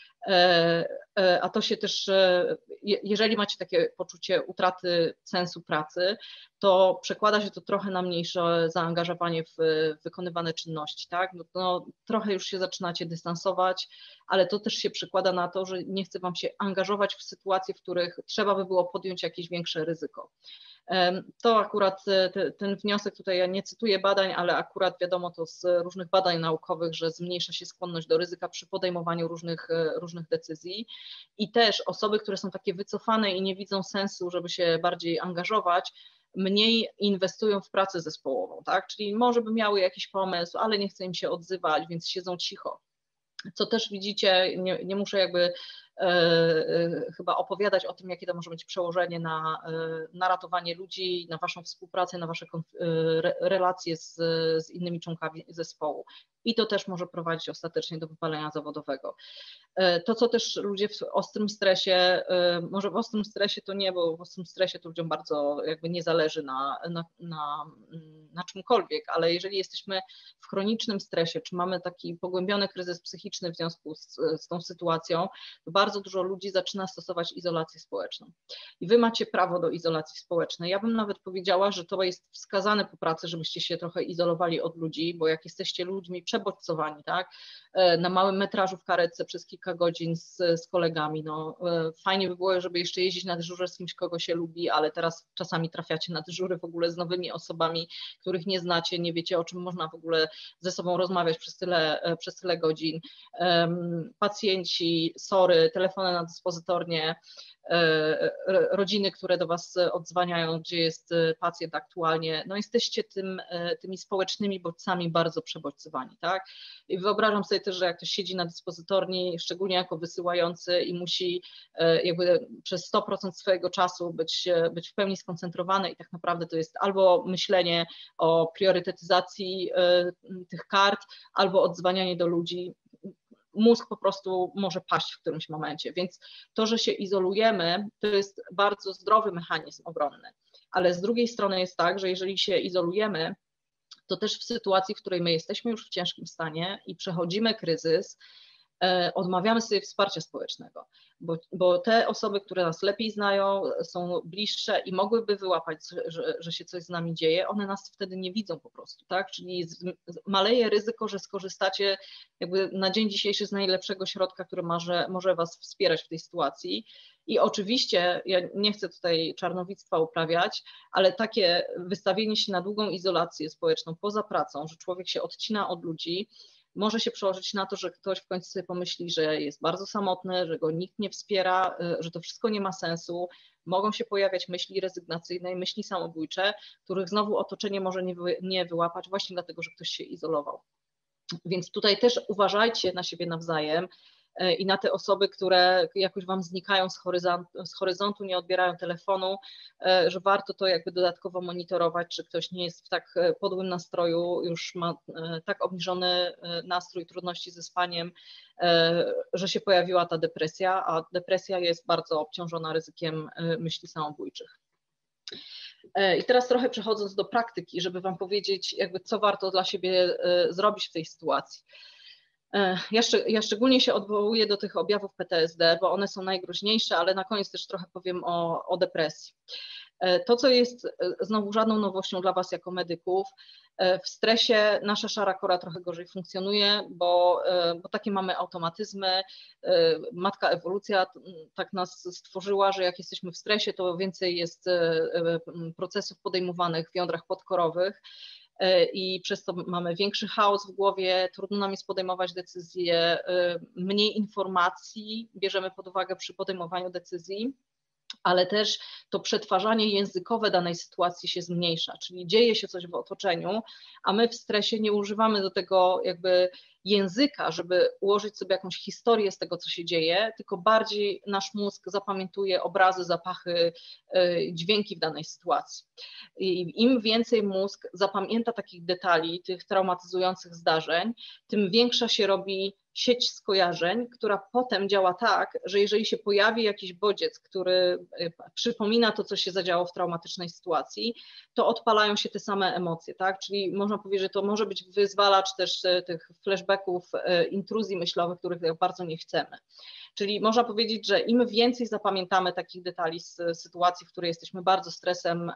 A to się też, jeżeli macie takie poczucie utraty sensu pracy, to przekłada się to trochę na mniejsze zaangażowanie w wykonywane czynności, tak? No, trochę już się zaczynacie dystansować, ale to też się przekłada na to, że nie chce Wam się angażować w sytuacje, w których trzeba by było podjąć jakieś większe ryzyko. To akurat ten wniosek, tutaj ja nie cytuję badań, ale akurat wiadomo to z różnych badań naukowych, że zmniejsza się skłonność do ryzyka przy podejmowaniu różnych decyzji i też osoby, które są takie wycofane i nie widzą sensu, żeby się bardziej angażować, mniej inwestują w pracę zespołową, tak? Czyli może by miały jakiś pomysł, ale nie chce im się odzywać, więc siedzą cicho. Co też widzicie, nie muszę jakby chyba opowiadać o tym, jakie to może mieć przełożenie na ratowanie ludzi, na waszą współpracę, na wasze relacje z innymi członkami zespołu. I to też może prowadzić ostatecznie do wypalenia zawodowego. To, co też ludzie w ostrym stresie, może w ostrym stresie to nie, bo w ostrym stresie to ludziom bardzo jakby nie zależy na czymkolwiek, ale jeżeli jesteśmy w chronicznym stresie, czy mamy taki pogłębiony kryzys psychiczny w związku z tą sytuacją, to bardzo dużo ludzi zaczyna stosować izolację społeczną. I wy macie prawo do izolacji społecznej. Ja bym nawet powiedziała, że to jest wskazane po pracy, żebyście się trochę izolowali od ludzi, bo jak jesteście ludźmi przebodźcowani, tak, na małym metrażu w karetce przez kilka godzin z kolegami, no fajnie by było, żeby jeszcze jeździć na dyżurze z kimś, kogo się lubi, ale teraz czasami trafiacie na dyżury w ogóle z nowymi osobami, których nie znacie, nie wiecie, o czym można w ogóle ze sobą rozmawiać przez tyle godzin. Pacjenci, SOR-y, telefony na dyspozytornie, rodziny, które do was odzwaniają, gdzie jest pacjent aktualnie, no jesteście tymi społecznymi bodźcami bardzo przebodźcowani, tak? I wyobrażam sobie też, że jak ktoś siedzi na dyspozytorni, szczególnie jako wysyłający i musi jakby przez 100% swojego czasu być w pełni skoncentrowany i tak naprawdę to jest albo myślenie o priorytetyzacji tych kart, albo odzwanianie do ludzi. Mózg po prostu może paść w którymś momencie, więc to, że się izolujemy, to jest bardzo zdrowy mechanizm obronny, ale z drugiej strony jest tak, że jeżeli się izolujemy, to też w sytuacji, w której my jesteśmy już w ciężkim stanie i przechodzimy kryzys, odmawiamy sobie wsparcia społecznego, bo te osoby, które nas lepiej znają, są bliższe i mogłyby wyłapać, że się coś z nami dzieje, one nas wtedy nie widzą po prostu, tak? Czyli maleje ryzyko, że skorzystacie jakby na dzień dzisiejszy z najlepszego środka, który może was wspierać w tej sytuacji. I oczywiście, ja nie chcę tutaj czarnowictwa uprawiać, ale takie wystawienie się na długą izolację społeczną poza pracą, że człowiek się odcina od ludzi, może się przełożyć na to, że ktoś w końcu sobie pomyśli, że jest bardzo samotny, że go nikt nie wspiera, że to wszystko nie ma sensu. Mogą się pojawiać myśli rezygnacyjne i myśli samobójcze, których znowu otoczenie może nie wyłapać właśnie dlatego, że ktoś się izolował. Więc tutaj też uważajcie na siebie nawzajem i na te osoby, które jakoś wam znikają z horyzontu, nie odbierają telefonu, że warto to jakby dodatkowo monitorować, czy ktoś nie jest w tak podłym nastroju, już ma tak obniżony nastrój, trudności ze spaniem, że się pojawiła ta depresja, a depresja jest bardzo obciążona ryzykiem myśli samobójczych. I teraz trochę przechodząc do praktyki, żeby wam powiedzieć, jakby co warto dla siebie zrobić w tej sytuacji. Ja szczególnie się odwołuję do tych objawów PTSD, bo one są najgroźniejsze, ale na koniec też trochę powiem o depresji. To, co jest znowu żadną nowością dla was jako medyków, w stresie nasza szara kora trochę gorzej funkcjonuje, bo takie mamy automatyzmy. Matka ewolucja tak nas stworzyła, że jak jesteśmy w stresie, to więcej jest procesów podejmowanych w jądrach podkorowych i przez to mamy większy chaos w głowie, trudno nam jest podejmować decyzje, mniej informacji bierzemy pod uwagę przy podejmowaniu decyzji, ale też to przetwarzanie językowe danej sytuacji się zmniejsza, czyli dzieje się coś w otoczeniu, a my w stresie nie używamy do tego jakby języka, żeby ułożyć sobie jakąś historię z tego, co się dzieje, tylko bardziej nasz mózg zapamiętuje obrazy, zapachy, dźwięki w danej sytuacji. I im więcej mózg zapamięta takich detali, tych traumatyzujących zdarzeń, tym większa się robi sieć skojarzeń, która potem działa tak, że jeżeli się pojawi jakiś bodziec, który przypomina to, co się zadziało w traumatycznej sytuacji, to odpalają się te same emocje, tak? Czyli można powiedzieć, że to może być wyzwalacz też tych flashbacków, intruzji myślowych, których bardzo nie chcemy. Czyli można powiedzieć, że im więcej zapamiętamy takich detali z sytuacji, w której jesteśmy bardzo stresem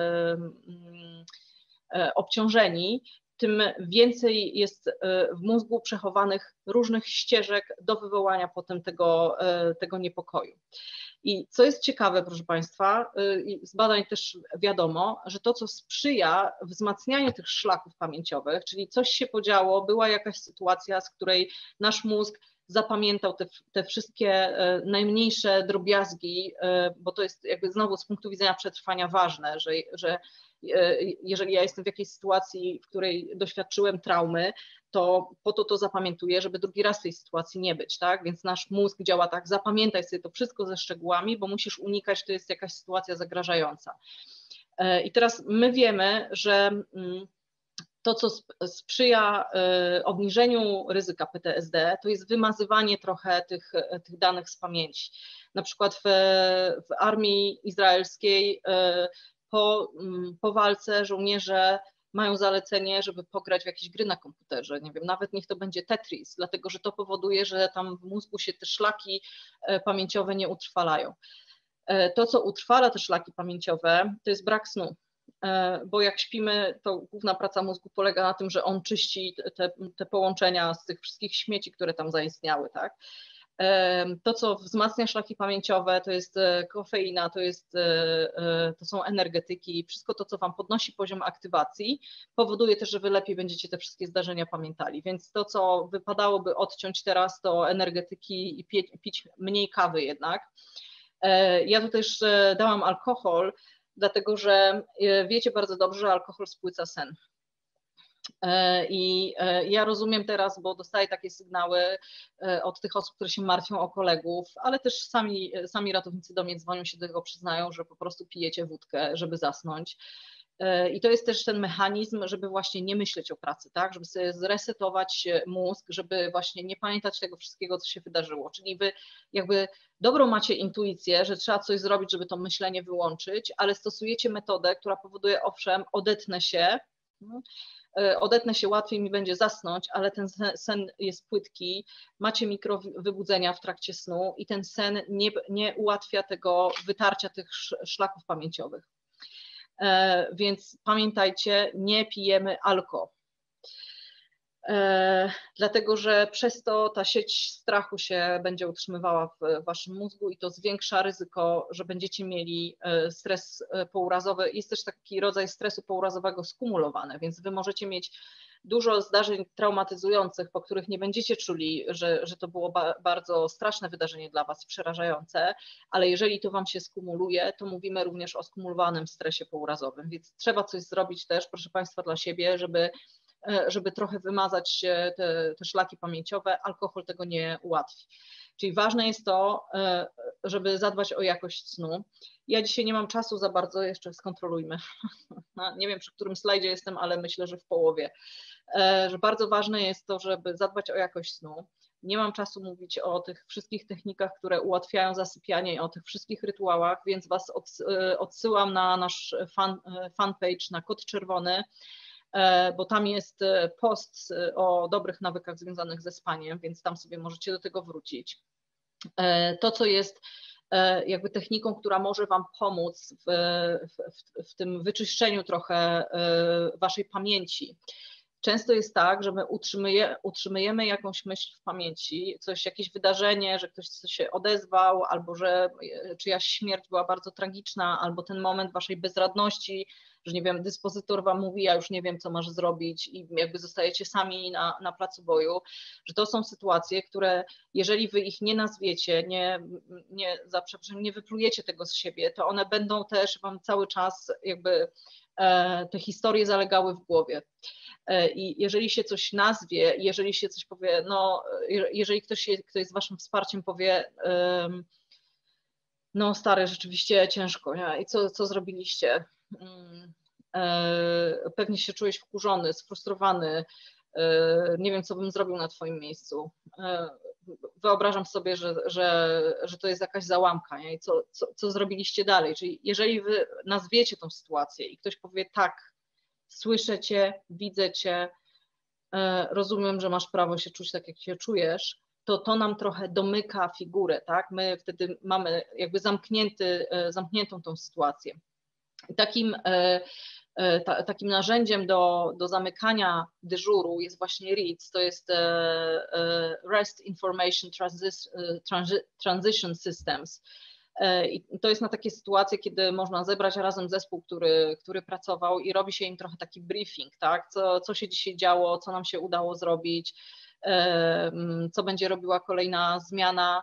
obciążeni, tym więcej jest w mózgu przechowanych różnych ścieżek do wywołania potem tego niepokoju. I co jest ciekawe, proszę Państwa, z badań też wiadomo, że to, co sprzyja wzmacnianiu tych szlaków pamięciowych, czyli coś się podziało, była jakaś sytuacja, z której nasz mózg zapamiętał te wszystkie najmniejsze drobiazgi, bo to jest jakby znowu z punktu widzenia przetrwania ważne, że jeżeli ja jestem w jakiejś sytuacji, w której doświadczyłem traumy, to po to zapamiętuję, żeby drugi raz w tej sytuacji nie być, tak? Więc nasz mózg działa tak, zapamiętaj sobie to wszystko ze szczegółami, bo musisz unikać, to jest jakaś sytuacja zagrażająca. I teraz my wiemy, że to, co sprzyja obniżeniu ryzyka PTSD, to jest wymazywanie trochę tych danych z pamięci. Na przykład w armii izraelskiej po walce żołnierze mają zalecenie, żeby pograć w jakieś gry na komputerze, nie wiem, nawet niech to będzie Tetris, dlatego że to powoduje, że tam w mózgu się te szlaki pamięciowe nie utrwalają. To, co utrwala te szlaki pamięciowe, to jest brak snu, bo jak śpimy, to główna praca mózgu polega na tym, że on czyści te połączenia z tych wszystkich śmieci, które tam zaistniały, tak? To, co wzmacnia szlaki pamięciowe, to jest kofeina, to są energetyki, wszystko to, co wam podnosi poziom aktywacji, powoduje też, że wy lepiej będziecie te wszystkie zdarzenia pamiętali. Więc to, co wypadałoby odciąć teraz, to energetyki i pić mniej kawy jednak. Ja tu też dałam alkohol, dlatego że wiecie bardzo dobrze, że alkohol spłyca sen. I ja rozumiem teraz, bo dostaję takie sygnały od tych osób, które się martwią o kolegów, ale też sami ratownicy do mnie dzwonią, się do tego przyznają, że po prostu pijecie wódkę, żeby zasnąć. I to jest też ten mechanizm, żeby właśnie nie myśleć o pracy, tak? Żeby sobie zresetować mózg, żeby właśnie nie pamiętać tego wszystkiego, co się wydarzyło. Czyli wy jakby dobrą macie intuicję, że trzeba coś zrobić, żeby to myślenie wyłączyć, ale stosujecie metodę, która powoduje, owszem, odetnę się, łatwiej mi będzie zasnąć, ale ten sen jest płytki, macie mikrowybudzenia w trakcie snu i ten sen nie ułatwia tego wytarcia tych szlaków pamięciowych. Więc pamiętajcie, nie pijemy alko. Dlatego, że przez to ta sieć strachu się będzie utrzymywała w waszym mózgu i to zwiększa ryzyko, że będziecie mieli stres pourazowy. Jest też taki rodzaj stresu pourazowego skumulowany, więc wy możecie mieć dużo zdarzeń traumatyzujących, po których nie będziecie czuli, że to było bardzo straszne wydarzenie dla was, przerażające, ale jeżeli to wam się skumuluje, to mówimy również o skumulowanym stresie pourazowym, więc trzeba coś zrobić też, proszę państwa, dla siebie, żeby trochę wymazać te szlaki pamięciowe, alkohol tego nie ułatwi. Czyli ważne jest to, żeby zadbać o jakość snu. Ja dzisiaj nie mam czasu za bardzo, jeszcze skontrolujmy. Nie wiem, przy którym slajdzie jestem, ale myślę, że w połowie. Że bardzo ważne jest to, żeby zadbać o jakość snu. Nie mam czasu mówić o tych wszystkich technikach, które ułatwiają zasypianie i o tych wszystkich rytuałach, więc was odsyłam na nasz fanpage, na Kod Czerwony, bo tam jest post o dobrych nawykach związanych ze spaniem, więc tam sobie możecie do tego wrócić. To, co jest jakby techniką, która może wam pomóc w tym wyczyszczeniu trochę waszej pamięci. Często jest tak, że my utrzymujemy jakąś myśl w pamięci, jakieś wydarzenie, że ktoś się odezwał, albo że czyjaś śmierć była bardzo tragiczna, albo ten moment waszej bezradności, że nie wiem, dyspozytor wam mówi, ja już nie wiem, co masz zrobić i jakby zostajecie sami na placu boju, że to są sytuacje, które jeżeli wy ich nie nazwiecie, nie wyplujecie tego z siebie, to one będą też wam cały czas jakby te historie zalegały w głowie. I jeżeli się coś nazwie, jeżeli się coś powie, no jeżeli ktoś jest waszym wsparciem, powie, no stary, rzeczywiście ciężko, nie? I co zrobiliście? Pewnie się czułeś wkurzony, sfrustrowany, nie wiem, co bym zrobił na twoim miejscu. Wyobrażam sobie, że to jest jakaś załamka, nie? I co zrobiliście dalej? Czyli jeżeli wy nazwiecie tą sytuację i ktoś powie tak, słyszę cię, widzę cię, rozumiem, że masz prawo się czuć tak, jak się czujesz, to nam trochę domyka figurę, tak? My wtedy mamy jakby zamkniętą tą sytuację. I takim narzędziem do zamykania dyżuru jest właśnie RITS, to jest Rest Information Transition Systems. I to jest na takie sytuacje, kiedy można zebrać razem zespół, który pracował i robi się im trochę taki briefing, tak? Co się dzisiaj działo, co nam się udało zrobić, co będzie robiła kolejna zmiana,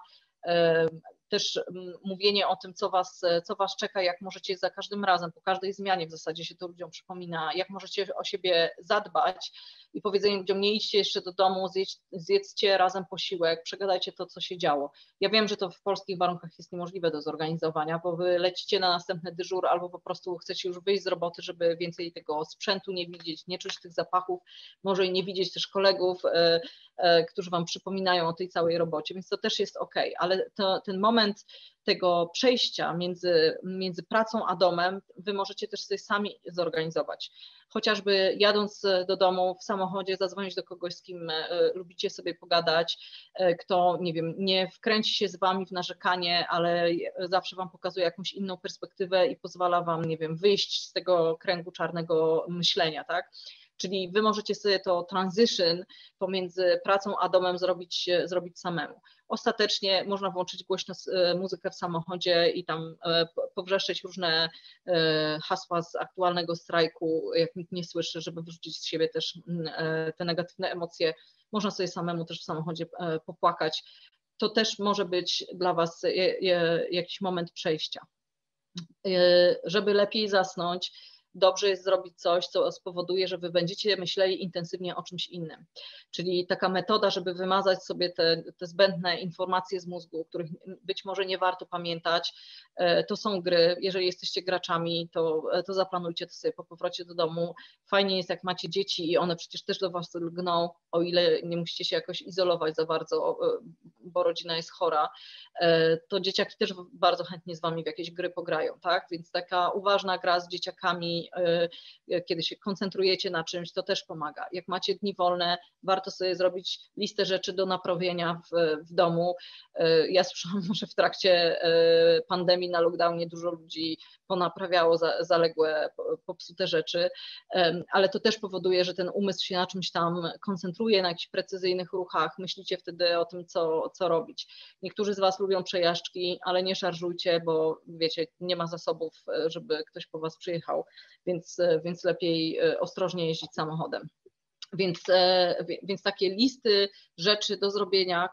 też mówienie o tym, co was czeka, jak możecie za każdym razem, po każdej zmianie w zasadzie się to ludziom przypomina, jak możecie o siebie zadbać i powiedzenie ludziom, nie idźcie jeszcze do domu, zjedzcie razem posiłek, przegadajcie to, co się działo. Ja wiem, że to w polskich warunkach jest niemożliwe do zorganizowania, bo wy lecicie na następny dyżur albo po prostu chcecie już wyjść z roboty, żeby więcej tego sprzętu nie widzieć, nie czuć tych zapachów, może i nie widzieć też kolegów, którzy wam przypominają o tej całej robocie, więc to też jest ok, ale ten moment tego przejścia między pracą a domem wy możecie też sobie sami zorganizować. Chociażby jadąc do domu w samochodzie, zadzwonić do kogoś, z kim lubicie sobie pogadać, kto, nie wiem, nie wkręci się z wami w narzekanie, ale zawsze wam pokazuje jakąś inną perspektywę i pozwala wam, nie wiem, wyjść z tego kręgu czarnego myślenia, tak? Czyli wy możecie sobie to transition pomiędzy pracą a domem zrobić samemu. Ostatecznie można włączyć głośno muzykę w samochodzie i tam powrzeszczeć różne hasła z aktualnego strajku, jak nikt nie słyszy, żeby wyrzucić z siebie też te negatywne emocje. Można sobie samemu też w samochodzie popłakać. To też może być dla was jakiś moment przejścia. Żeby lepiej zasnąć, dobrze jest zrobić coś, co spowoduje, że wy będziecie myśleli intensywnie o czymś innym. Czyli taka metoda, żeby wymazać sobie te zbędne informacje z mózgu, których być może nie warto pamiętać, to są gry. Jeżeli jesteście graczami, to zaplanujcie to sobie po powrocie do domu. Fajnie jest, jak macie dzieci i one przecież też do was lgną, o ile nie musicie się jakoś izolować za bardzo, bo rodzina jest chora, to dzieciaki też bardzo chętnie z wami w jakieś gry pograją, tak? Więc taka uważna gra z dzieciakami, kiedy się koncentrujecie na czymś, to też pomaga. Jak macie dni wolne, warto sobie zrobić listę rzeczy do naprawienia w domu. Ja słyszałam, że w trakcie pandemii na lockdownie dużo ludzi ponaprawiało zaległe, popsute rzeczy, ale to też powoduje, że ten umysł się na czymś tam koncentruje, na jakichś precyzyjnych ruchach, myślicie wtedy o tym, co robić. Niektórzy z was lubią przejażdżki, ale nie szarżujcie, bo wiecie, nie ma zasobów, żeby ktoś po was przyjechał, więc lepiej ostrożnie jeździć samochodem. Więc takie listy rzeczy do zrobienia,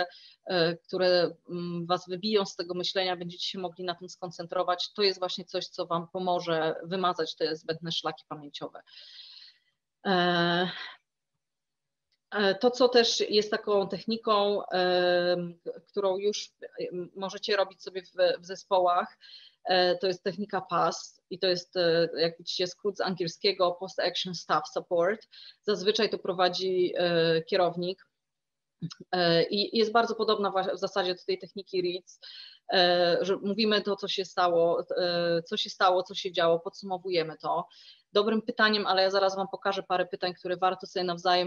które was wybiją z tego myślenia, będziecie się mogli na tym skoncentrować, to jest właśnie coś, co wam pomoże wymazać te zbędne szlaki pamięciowe. To, co też jest taką techniką, którą już możecie robić sobie w zespołach, to jest technika PAS i to jest, jak widzicie, skrót z angielskiego Post Action Staff Support. Zazwyczaj to prowadzi kierownik i jest bardzo podobna w zasadzie do tej techniki READS, że mówimy to, co się stało, co się działo, podsumowujemy to. Dobrym pytaniem, ale ja zaraz wam pokażę parę pytań, które warto sobie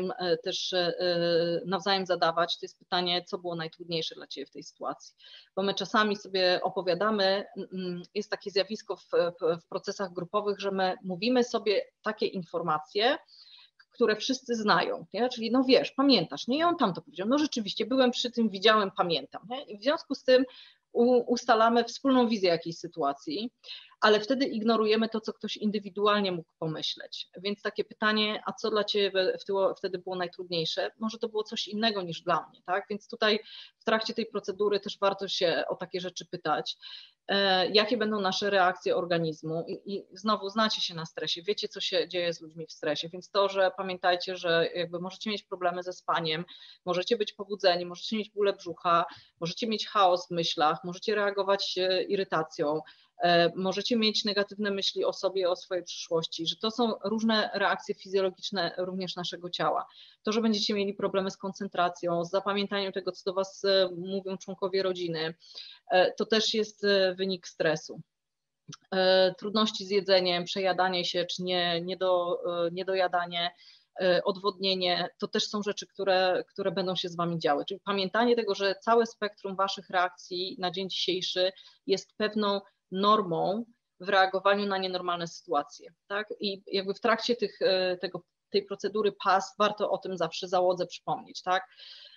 nawzajem zadawać. To jest pytanie, co było najtrudniejsze dla ciebie w tej sytuacji. Bo my czasami sobie opowiadamy, jest takie zjawisko w procesach grupowych, że my mówimy sobie takie informacje, które wszyscy znają, nie? Czyli no wiesz, pamiętasz, nie? I on tam to powiedział, no rzeczywiście, byłem przy tym, widziałem, pamiętam, nie? I w związku z tym ustalamy wspólną wizję jakiejś sytuacji, ale wtedy ignorujemy to, co ktoś indywidualnie mógł pomyśleć. Więc takie pytanie, a co dla ciebie wtedy było najtrudniejsze? Może to było coś innego niż dla mnie, tak? Więc tutaj w trakcie tej procedury też warto się o takie rzeczy pytać. Jakie będą nasze reakcje organizmu i znowu znacie się na stresie, wiecie, co się dzieje z ludźmi w stresie, więc to, że pamiętajcie, że jakby możecie mieć problemy ze spaniem, możecie być pobudzeni, możecie mieć bóle brzucha, możecie mieć chaos w myślach, możecie reagować irytacją, możecie mieć negatywne myśli o sobie, o swojej przyszłości, że to są różne reakcje fizjologiczne również naszego ciała. To, że będziecie mieli problemy z koncentracją, z zapamiętaniem tego, co do was mówią członkowie rodziny, to też jest wynik stresu. Trudności z jedzeniem, przejadanie się czy niedojadanie, odwodnienie, to też są rzeczy, które będą się z wami działy. Czyli pamiętanie tego, że całe spektrum waszych reakcji na dzień dzisiejszy jest pewną normą w reagowaniu na nienormalne sytuacje. Tak? I jakby w trakcie tej procedury PAS warto o tym zawsze załodze przypomnieć. Tak?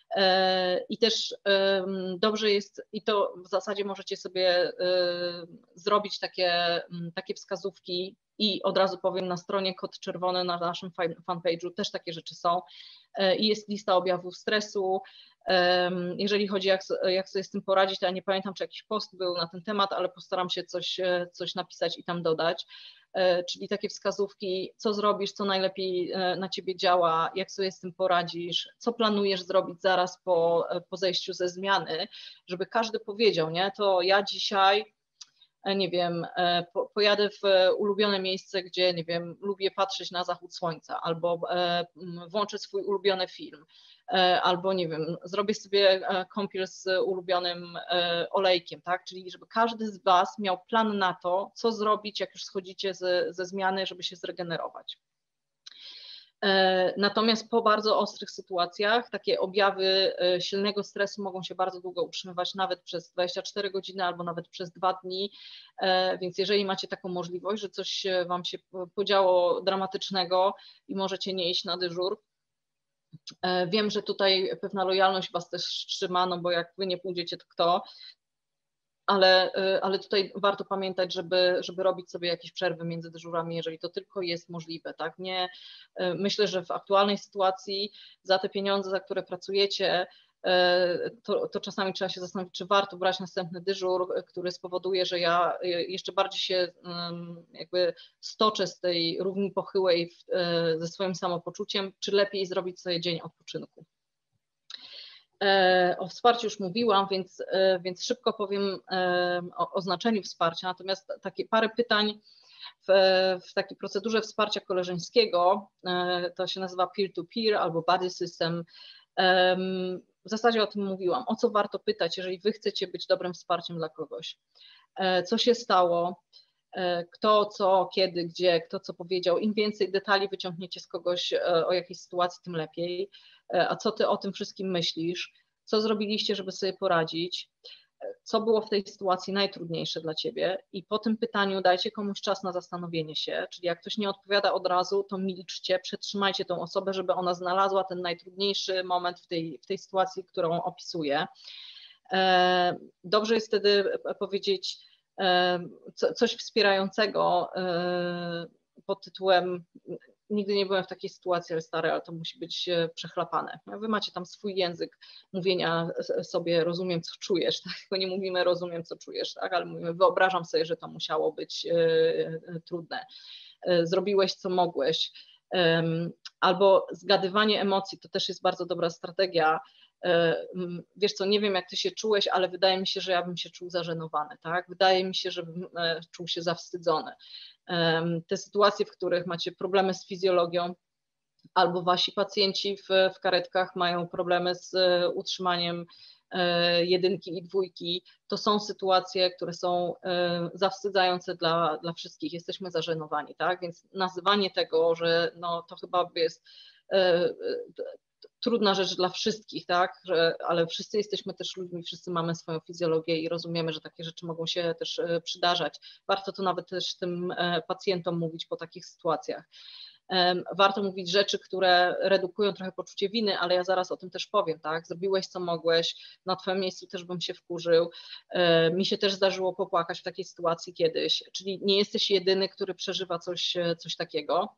I też dobrze jest, i to w zasadzie możecie sobie zrobić takie wskazówki i od razu powiem, na stronie Kod Czerwony na naszym fanpage'u też takie rzeczy są i jest lista objawów stresu. Jeżeli chodzi jak sobie z tym poradzić, to ja nie pamiętam, czy jakiś post był na ten temat, ale postaram się coś napisać i tam dodać. Czyli takie wskazówki, co zrobisz, co najlepiej na ciebie działa, jak sobie z tym poradzisz, co planujesz zrobić zaraz po zejściu ze zmiany, żeby każdy powiedział, nie, to ja dzisiaj, nie wiem, pojadę w ulubione miejsce, gdzie, nie wiem, lubię patrzeć na zachód słońca, albo włączę swój ulubiony film, albo, nie wiem, zrobię sobie kąpiel z ulubionym olejkiem, tak? Czyli żeby każdy z was miał plan na to, co zrobić, jak już schodzicie ze zmiany, żeby się zregenerować. Natomiast po bardzo ostrych sytuacjach takie objawy silnego stresu mogą się bardzo długo utrzymywać, nawet przez 24 godziny albo nawet przez 2 dni, więc jeżeli macie taką możliwość, że coś wam się podziało dramatycznego i możecie nie iść na dyżur, wiem, że tutaj pewna lojalność was też trzyma, no bo jak wy nie pójdziecie, to kto? Ale tutaj warto pamiętać, żeby robić sobie jakieś przerwy między dyżurami, jeżeli to tylko jest możliwe. Tak? Nie, myślę, że w aktualnej sytuacji za te pieniądze, za które pracujecie, to czasami trzeba się zastanowić, czy warto brać następny dyżur, który spowoduje, że ja jeszcze bardziej się jakby stoczę z tej równi pochyłej ze swoim samopoczuciem, czy lepiej zrobić sobie dzień odpoczynku. O wsparciu już mówiłam, więc szybko powiem o znaczeniu wsparcia, natomiast takie parę pytań w takiej procedurze wsparcia koleżeńskiego, to się nazywa peer-to-peer albo buddy system. W zasadzie o tym mówiłam, o co warto pytać, jeżeli wy chcecie być dobrym wsparciem dla kogoś. Co się stało, kto, co, kiedy, gdzie, kto co powiedział. Im więcej detali wyciągniecie z kogoś o jakiejś sytuacji, tym lepiej. A co ty o tym wszystkim myślisz? Co zrobiliście, żeby sobie poradzić? Co było w tej sytuacji najtrudniejsze dla ciebie? I po tym pytaniu dajcie komuś czas na zastanowienie się, czyli jak ktoś nie odpowiada od razu, to milczcie, przetrzymajcie tą osobę, żeby ona znalazła ten najtrudniejszy moment w tej sytuacji, którą opisuje. Dobrze jest wtedy powiedzieć coś wspierającego pod tytułem nigdy nie byłem w takiej sytuacji, ale stary, ale to musi być przechlapane. Wy macie tam swój język mówienia sobie, rozumiem, co czujesz, tak? Tylko nie mówimy rozumiem, co czujesz, tak? Ale mówimy, wyobrażam sobie, że to musiało być trudne. Zrobiłeś, co mogłeś. Albo zgadywanie emocji, to też jest bardzo dobra strategia. Wiesz co, nie wiem jak ty się czułeś, ale wydaje mi się, że ja bym się czuł zażenowany, tak? Wydaje mi się, że bym czuł się zawstydzony. Te sytuacje, w których macie problemy z fizjologią, albo wasi pacjenci w karetkach mają problemy z utrzymaniem jedynki i dwójki, to są sytuacje, które są zawstydzające dla wszystkich, jesteśmy zażenowani, tak? Więc nazywanie tego, że no, to chyba jest trudna rzecz dla wszystkich, tak? Ale wszyscy jesteśmy też ludźmi, wszyscy mamy swoją fizjologię i rozumiemy, że takie rzeczy mogą się też przydarzać. Warto to nawet też tym pacjentom mówić po takich sytuacjach. Warto mówić rzeczy, które redukują trochę poczucie winy, ale ja zaraz o tym też powiem, tak? Zrobiłeś, co mogłeś, na twoim miejscu też bym się wkurzył. Mi się też zdarzyło popłakać w takiej sytuacji kiedyś, czyli nie jesteś jedyny, który przeżywa coś takiego.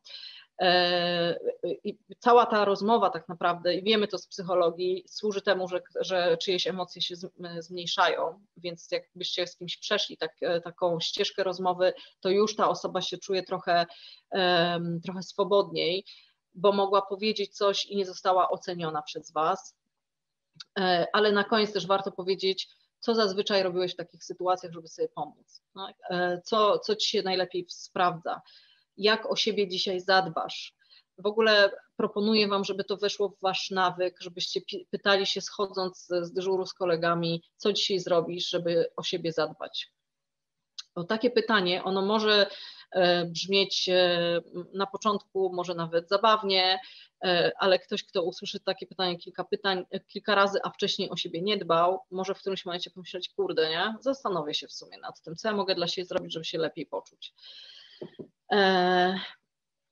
I cała ta rozmowa tak naprawdę, i wiemy to z psychologii, służy temu, że czyjeś emocje się zmniejszają, więc jakbyście z kimś przeszli taką ścieżkę rozmowy, to już ta osoba się czuje trochę swobodniej, bo mogła powiedzieć coś i nie została oceniona przez was. Ale na koniec też warto powiedzieć, co zazwyczaj robiłeś w takich sytuacjach, żeby sobie pomóc. Tak? Co ci się najlepiej sprawdza? Jak o siebie dzisiaj zadbasz? W ogóle proponuję wam, żeby to weszło w wasz nawyk, żebyście pytali się schodząc z dyżuru z kolegami, co dzisiaj zrobisz, żeby o siebie zadbać. Bo takie pytanie, ono może brzmieć na początku, może nawet zabawnie, ale ktoś, kto usłyszy takie pytanie kilka razy, a wcześniej o siebie nie dbał, może w którymś momencie pomyśleć, kurde, nie? Zastanowię się w sumie nad tym, co ja mogę dla siebie zrobić, żeby się lepiej poczuć.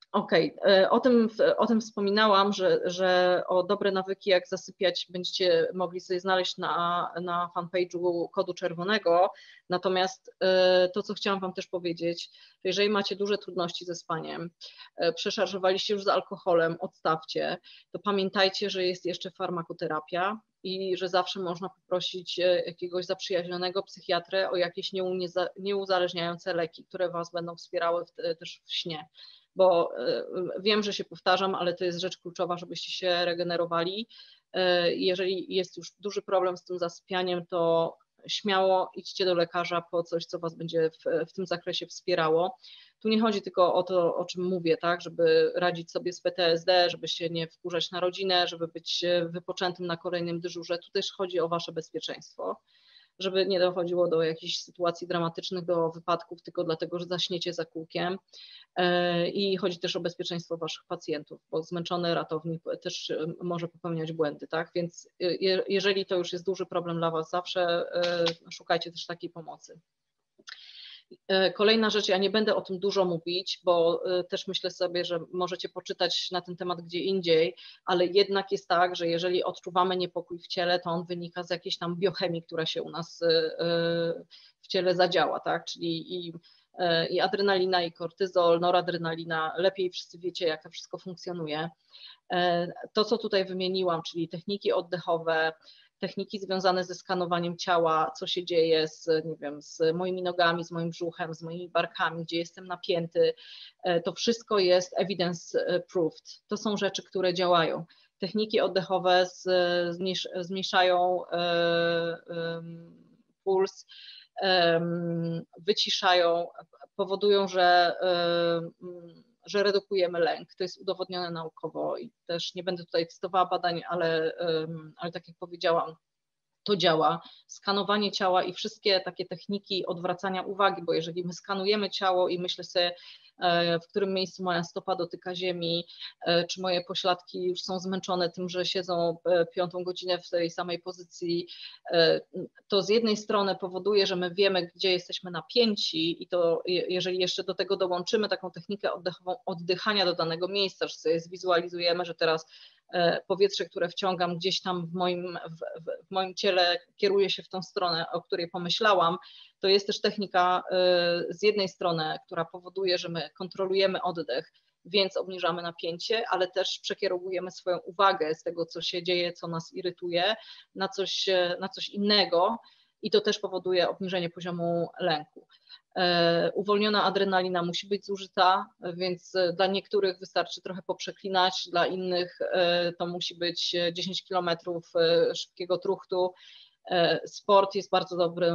Okej, o tym wspominałam, że o dobre nawyki, jak zasypiać, będziecie mogli sobie znaleźć na fanpage'u Kodu Czerwonego. Natomiast to, co chciałam Wam też powiedzieć, że jeżeli macie duże trudności ze spaniem, przeszarżowaliście już z alkoholem, odstawcie, to pamiętajcie, że jest jeszcze farmakoterapia i że zawsze można poprosić jakiegoś zaprzyjaźnionego psychiatrę o jakieś nieuzależniające leki, które Was będą wspierały też w śnie. Bo wiem, że się powtarzam, ale to jest rzecz kluczowa, żebyście się regenerowali. Jeżeli jest już duży problem z tym zasypianiem, to śmiało idźcie do lekarza po coś, co Was będzie w tym zakresie wspierało. Tu nie chodzi tylko o to, o czym mówię, tak, żeby radzić sobie z PTSD, żeby się nie wkurzać na rodzinę, żeby być wypoczętym na kolejnym dyżurze. Tu też chodzi o Wasze bezpieczeństwo, żeby nie dochodziło do jakichś sytuacji dramatycznych, do wypadków tylko dlatego, że zaśniecie za kółkiem. I chodzi też o bezpieczeństwo Waszych pacjentów, bo zmęczony ratownik też może popełniać błędy, tak? Więc jeżeli to już jest duży problem dla Was, zawsze szukajcie też takiej pomocy. Kolejna rzecz, ja nie będę o tym dużo mówić, bo też myślę sobie, że możecie poczytać na ten temat gdzie indziej, ale jednak jest tak, że jeżeli odczuwamy niepokój w ciele, to on wynika z jakiejś tam biochemii, która się u nas w ciele zadziała, tak? Czyli i adrenalina, i kortyzol, noradrenalina, lepiej wszyscy wiecie, jak to wszystko funkcjonuje. To, co tutaj wymieniłam, czyli techniki oddechowe, techniki związane ze skanowaniem ciała, co się dzieje nie wiem, z moimi nogami, z moim brzuchem, z moimi barkami, gdzie jestem napięty, to wszystko jest evidence proved. To są rzeczy, które działają. Techniki oddechowe zmniejszają puls, wyciszają, powodują, że redukujemy lęk. To jest udowodnione naukowo i też nie będę tutaj cytowała badań, ale tak jak powiedziałam, to działa. Skanowanie ciała i wszystkie takie techniki odwracania uwagi, bo jeżeli my skanujemy ciało i myślę sobie, w którym miejscu moja stopa dotyka ziemi, czy moje pośladki już są zmęczone tym, że siedzą 5. godzinę w tej samej pozycji, to z jednej strony powoduje, że my wiemy, gdzie jesteśmy napięci i to jeżeli jeszcze do tego dołączymy taką technikę oddechową, oddychania do danego miejsca, że sobie zwizualizujemy, że teraz powietrze, które wciągam gdzieś tam w moim ciele kieruje się w tą stronę, o której pomyślałam, to jest też technika z jednej strony, która powoduje, że my kontrolujemy oddech, więc obniżamy napięcie, ale też przekierowujemy swoją uwagę z tego, co się dzieje, co nas irytuje, na coś innego i to też powoduje obniżenie poziomu lęku. Uwolniona adrenalina musi być zużyta, więc dla niektórych wystarczy trochę poprzeklinać, dla innych to musi być 10 kilometrów szybkiego truchtu. Sport jest bardzo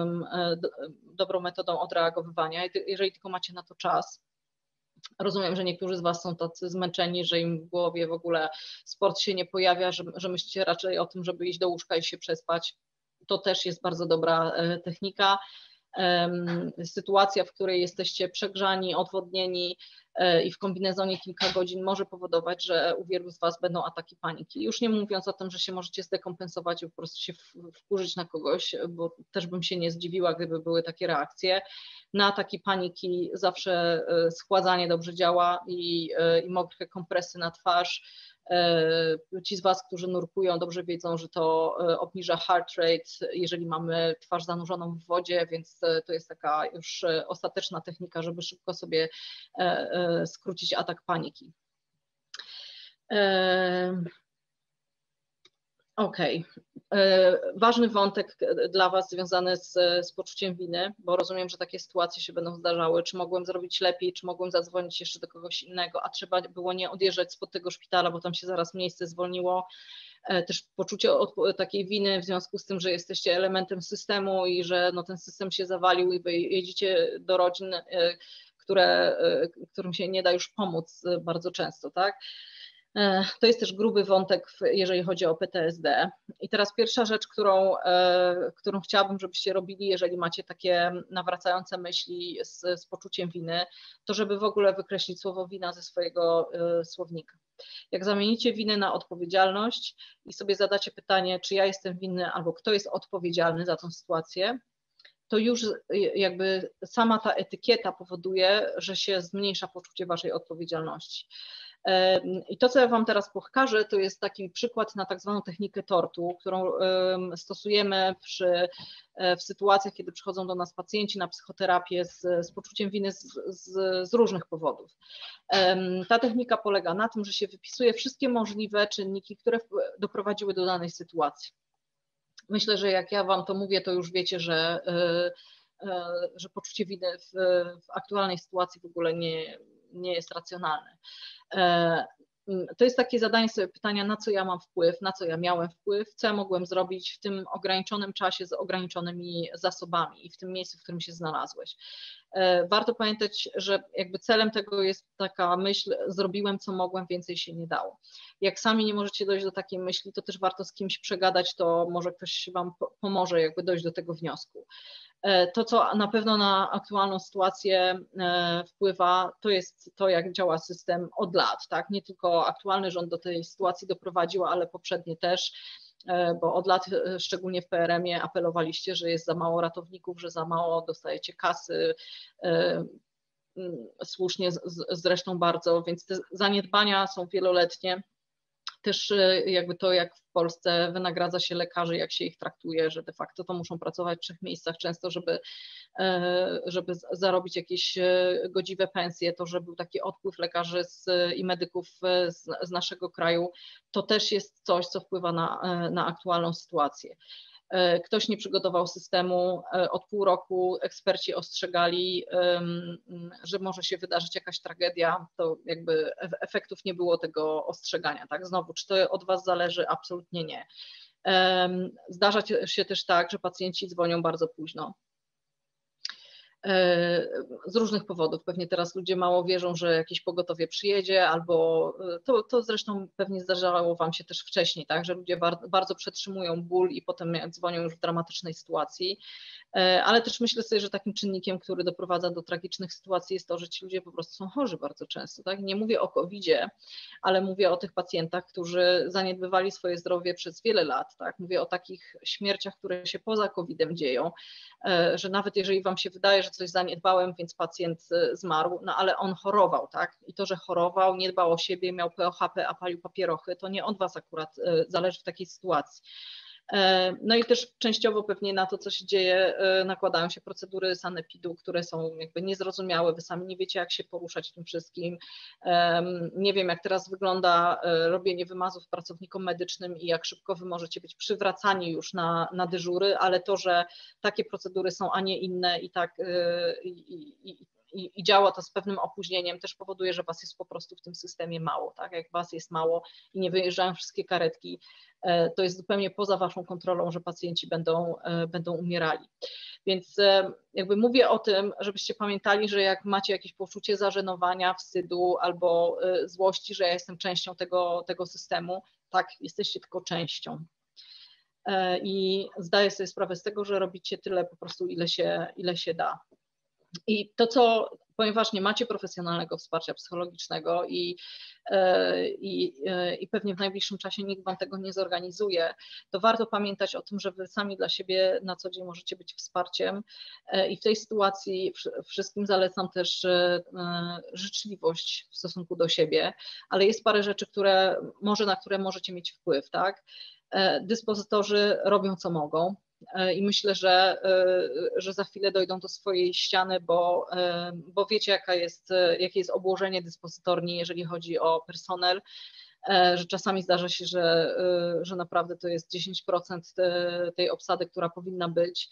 dobrą metodą odreagowywania, jeżeli tylko macie na to czas. Rozumiem, że niektórzy z Was są tacy zmęczeni, że im w głowie w ogóle sport się nie pojawia, że myślicie raczej o tym, żeby iść do łóżka i się przespać. To też jest bardzo dobra technika. Sytuacja, w której jesteście przegrzani, odwodnieni i w kombinezonie kilka godzin może powodować, że u wielu z Was będą ataki paniki. Już nie mówiąc o tym, że się możecie zdekompensować i po prostu się wkurzyć na kogoś, bo też bym się nie zdziwiła, gdyby były takie reakcje. Na ataki paniki zawsze schładzanie dobrze działa i mokre kompresy na twarz. Ci z Was, którzy nurkują, dobrze wiedzą, że to obniża heart rate, jeżeli mamy twarz zanurzoną w wodzie, więc to jest taka już ostateczna technika, żeby szybko sobie skrócić atak paniki. Okej. Ważny wątek dla Was związany z poczuciem winy, bo rozumiem, że takie sytuacje się będą zdarzały. Czy mogłem zrobić lepiej, czy mogłem zadzwonić jeszcze do kogoś innego, a trzeba było nie odjeżdżać spod tego szpitala, bo tam się zaraz miejsce zwolniło. Też poczucie takiej winy w związku z tym, że jesteście elementem systemu i że no, ten system się zawalił i Wy jedziecie do rodzin, którym się nie da już pomóc bardzo często, tak? To jest też gruby wątek, jeżeli chodzi o PTSD. I teraz pierwsza rzecz, którą chciałabym, żebyście robili, jeżeli macie takie nawracające myśli z poczuciem winy, to żeby w ogóle wykreślić słowo wina ze swojego słownika. Jak zamienicie winę na odpowiedzialność i sobie zadacie pytanie, czy ja jestem winny albo kto jest odpowiedzialny za tą sytuację, to już jakby sama ta etykieta powoduje, że się zmniejsza poczucie waszej odpowiedzialności. I to, co ja wam teraz pokażę, to jest taki przykład na tak zwaną technikę tortu, którą stosujemy w sytuacjach, kiedy przychodzą do nas pacjenci na psychoterapię z poczuciem winy z różnych powodów. Ta technika polega na tym, że się wypisuje wszystkie możliwe czynniki, które doprowadziły do danej sytuacji. Myślę, że jak ja wam to mówię, to już wiecie, że poczucie winy w aktualnej sytuacji w ogóle nie jest racjonalne. To jest takie zadanie sobie pytania, na co ja mam wpływ, na co ja miałem wpływ, co ja mogłem zrobić w tym ograniczonym czasie z ograniczonymi zasobami i w tym miejscu, w którym się znalazłeś. Warto pamiętać, że jakby celem tego jest taka myśl, zrobiłem co mogłem, więcej się nie dało. Jak sami nie możecie dojść do takiej myśli, to też warto z kimś przegadać, to może ktoś wam pomoże jakby dojść do tego wniosku. To, co na pewno na aktualną sytuację wpływa, to jest to, jak działa system od lat, tak? Nie tylko aktualny rząd do tej sytuacji doprowadził, ale poprzednie też, bo od lat, szczególnie w PRM-ie, apelowaliście, że jest za mało ratowników, że za mało dostajecie kasy, słusznie zresztą bardzo, więc te zaniedbania są wieloletnie. Też jakby to, jak w Polsce wynagradza się lekarzy, jak się ich traktuje, że de facto to muszą pracować w 3 miejscach często, żeby zarobić jakieś godziwe pensje, to, że był taki odpływ lekarzy i medyków z naszego kraju, to też jest coś, co wpływa na aktualną sytuację. Ktoś nie przygotował systemu, od pół roku eksperci ostrzegali, że może się wydarzyć jakaś tragedia, to jakby efektów nie było tego ostrzegania, tak? Znowu, czy to od was zależy? Absolutnie nie. Zdarza się też tak, że pacjenci dzwonią bardzo późno. Z różnych powodów. Pewnie teraz ludzie mało wierzą, że jakieś pogotowie przyjedzie, albo to zresztą pewnie zdarzało wam się też wcześniej, tak, że ludzie bardzo przetrzymują ból i potem dzwonią już w dramatycznej sytuacji. Ale też myślę sobie, że takim czynnikiem, który doprowadza do tragicznych sytuacji, jest to, że ci ludzie po prostu są chorzy bardzo często. Tak? Nie mówię o COVID-zie, ale mówię o tych pacjentach, którzy zaniedbywali swoje zdrowie przez wiele lat. Tak? Mówię o takich śmierciach, które się poza COVID-em dzieją, że nawet jeżeli wam się wydaje, że coś zaniedbałem, więc pacjent zmarł, no ale on chorował, tak? I to, że chorował, nie dbał o siebie, miał POHP, a palił papierochy, to nie od was akurat zależy w takiej sytuacji. No i też częściowo pewnie na to, co się dzieje, nakładają się procedury sanepidu, które są jakby niezrozumiałe, wy sami nie wiecie, jak się poruszać w tym wszystkim. Nie wiem, jak teraz wygląda robienie wymazów pracownikom medycznym i jak szybko wy możecie być przywracani już na dyżury, ale to, że takie procedury są, a nie inne i działa to z pewnym opóźnieniem, też powoduje, że was jest po prostu w tym systemie mało. Tak? Jak was jest mało i nie wyjeżdżają wszystkie karetki, to jest zupełnie poza waszą kontrolą, że pacjenci będą umierali. Więc jakby mówię o tym, żebyście pamiętali, że jak macie jakieś poczucie zażenowania, wstydu albo złości, że ja jestem częścią tego systemu, tak, jesteście tylko częścią. I zdaję sobie sprawę z tego, że robicie tyle po prostu, ile się da. I to, co, ponieważ nie macie profesjonalnego wsparcia psychologicznego i pewnie w najbliższym czasie nikt wam tego nie zorganizuje, to warto pamiętać o tym, że wy sami dla siebie na co dzień możecie być wsparciem i w tej sytuacji wszystkim zalecam też życzliwość w stosunku do siebie, ale jest parę rzeczy, na które możecie mieć wpływ, tak? Dyspozytorzy robią co mogą. I myślę, że za chwilę dojdą do swojej ściany, bo wiecie, jakie jest obłożenie dyspozytorni, jeżeli chodzi o personel, że czasami zdarza się, że naprawdę to jest 10% tej obsady, która powinna być.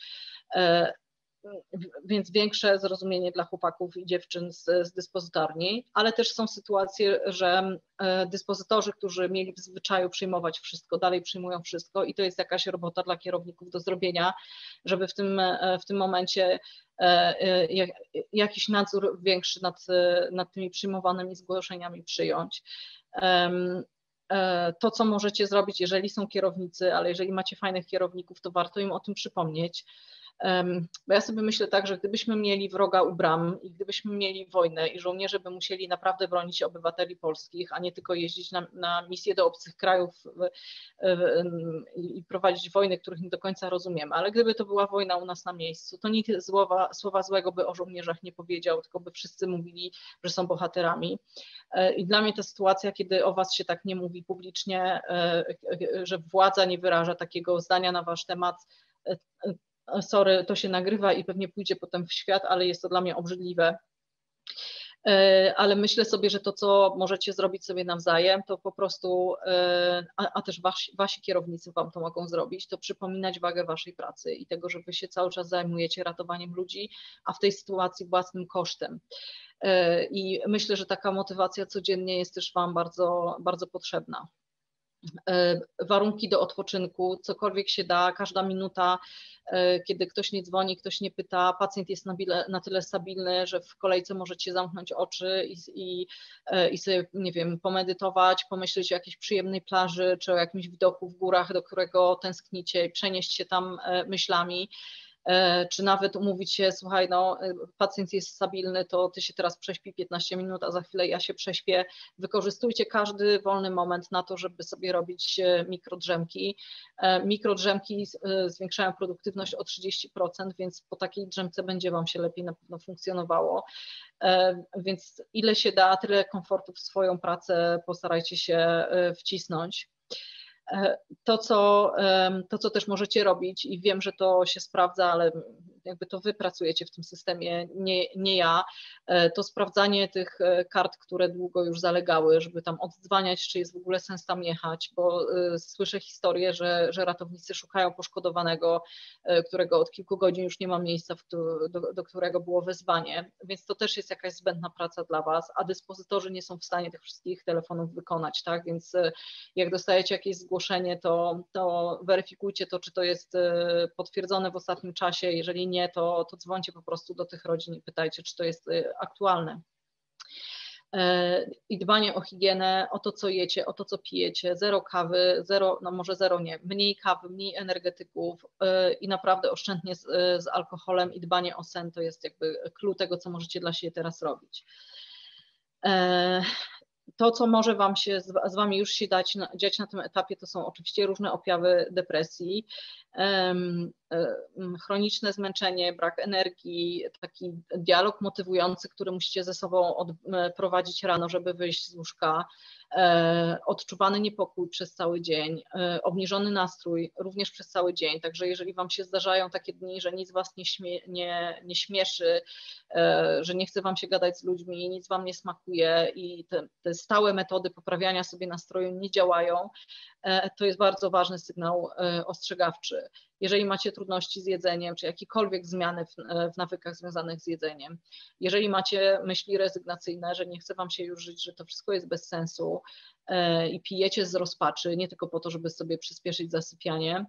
Więc większe zrozumienie dla chłopaków i dziewczyn z dyspozytorni, ale też są sytuacje, że dyspozytorzy, którzy mieli w zwyczaju przyjmować wszystko, dalej przyjmują wszystko i to jest jakaś robota dla kierowników do zrobienia, żeby w tym momencie jakiś nadzór większy nad tymi przyjmowanymi zgłoszeniami przyjąć. To, co możecie zrobić, jeżeli są kierownicy, ale jeżeli macie fajnych kierowników, to warto im o tym przypomnieć, Bo ja sobie myślę tak, że gdybyśmy mieli wroga u bram i gdybyśmy mieli wojnę i żołnierze by musieli naprawdę bronić obywateli polskich, a nie tylko jeździć na misje do obcych krajów i prowadzić wojny, których nie do końca rozumiemy, ale gdyby to była wojna u nas na miejscu, to nikt słowa złego by o żołnierzach nie powiedział, tylko by wszyscy mówili, że są bohaterami. I dla mnie ta sytuacja, kiedy o was się tak nie mówi publicznie, że władza nie wyraża takiego zdania na wasz temat, sorry, to się nagrywa i pewnie pójdzie potem w świat, ale jest to dla mnie obrzydliwe. Ale myślę sobie, że to, co możecie zrobić sobie nawzajem, to po prostu, a też wasi kierownicy wam to mogą zrobić, to przypominać wagę waszej pracy i tego, że wy się cały czas zajmujecie ratowaniem ludzi, a w tej sytuacji własnym kosztem. I myślę, że taka motywacja codziennie jest też wam bardzo, bardzo potrzebna. Warunki do odpoczynku, cokolwiek się da, każda minuta, kiedy ktoś nie dzwoni, ktoś nie pyta, pacjent jest na tyle stabilny, że w kolejce możecie zamknąć oczy i sobie, nie wiem, pomedytować, pomyśleć o jakiejś przyjemnej plaży, czy o jakimś widoku w górach, do którego tęsknicie, przenieść się tam myślami. Czy nawet umówić się, słuchaj, no pacjent jest stabilny, to ty się teraz prześpi 15 minut, a za chwilę ja się prześpię. Wykorzystujcie każdy wolny moment na to, żeby sobie robić mikrodrzemki. Mikrodrzemki zwiększają produktywność o 30%, więc po takiej drzemce będzie wam się lepiej na pewno funkcjonowało. Więc ile się da, tyle komfortu w swoją pracę postarajcie się wcisnąć. To, co też możecie robić i wiem, że to się sprawdza, ale jakby to wy pracujecie w tym systemie, nie ja, to sprawdzanie tych kart, które długo już zalegały, żeby tam oddzwaniać, czy jest w ogóle sens tam jechać, bo słyszę historię, że ratownicy szukają poszkodowanego, którego od kilku godzin już nie ma miejsca, do którego było wezwanie, więc to też jest jakaś zbędna praca dla was, a dyspozytorzy nie są w stanie tych wszystkich telefonów wykonać, tak, więc jak dostajecie jakieś zgłoszenie, to weryfikujcie to, czy to jest potwierdzone w ostatnim czasie. Jeżeli nie, to dzwońcie po prostu do tych rodzin i pytajcie, czy to jest aktualne. I dbanie o higienę, o to, co jecie, o to, co pijecie, zero kawy, no może zero nie, mniej kawy, mniej energetyków i naprawdę oszczędnie z alkoholem i dbanie o sen to jest jakby clue tego, co możecie dla siebie teraz robić. To, co może wam się z wami już się dziać na tym etapie, to są oczywiście różne objawy depresji, chroniczne zmęczenie, brak energii, taki dialog motywujący, który musicie ze sobą prowadzić rano, żeby wyjść z łóżka, odczuwany niepokój przez cały dzień, obniżony nastrój również przez cały dzień, także jeżeli wam się zdarzają takie dni, że nic was nie śmieszy, że nie chce wam się gadać z ludźmi, nic wam nie smakuje i te stałe metody poprawiania sobie nastroju nie działają, to jest bardzo ważny sygnał ostrzegawczy. Jeżeli macie trudności z jedzeniem, czy jakiekolwiek zmiany w nawykach związanych z jedzeniem, jeżeli macie myśli rezygnacyjne, że nie chce wam się już żyć, że to wszystko jest bez sensu i pijecie z rozpaczy, nie tylko po to, żeby sobie przyspieszyć zasypianie,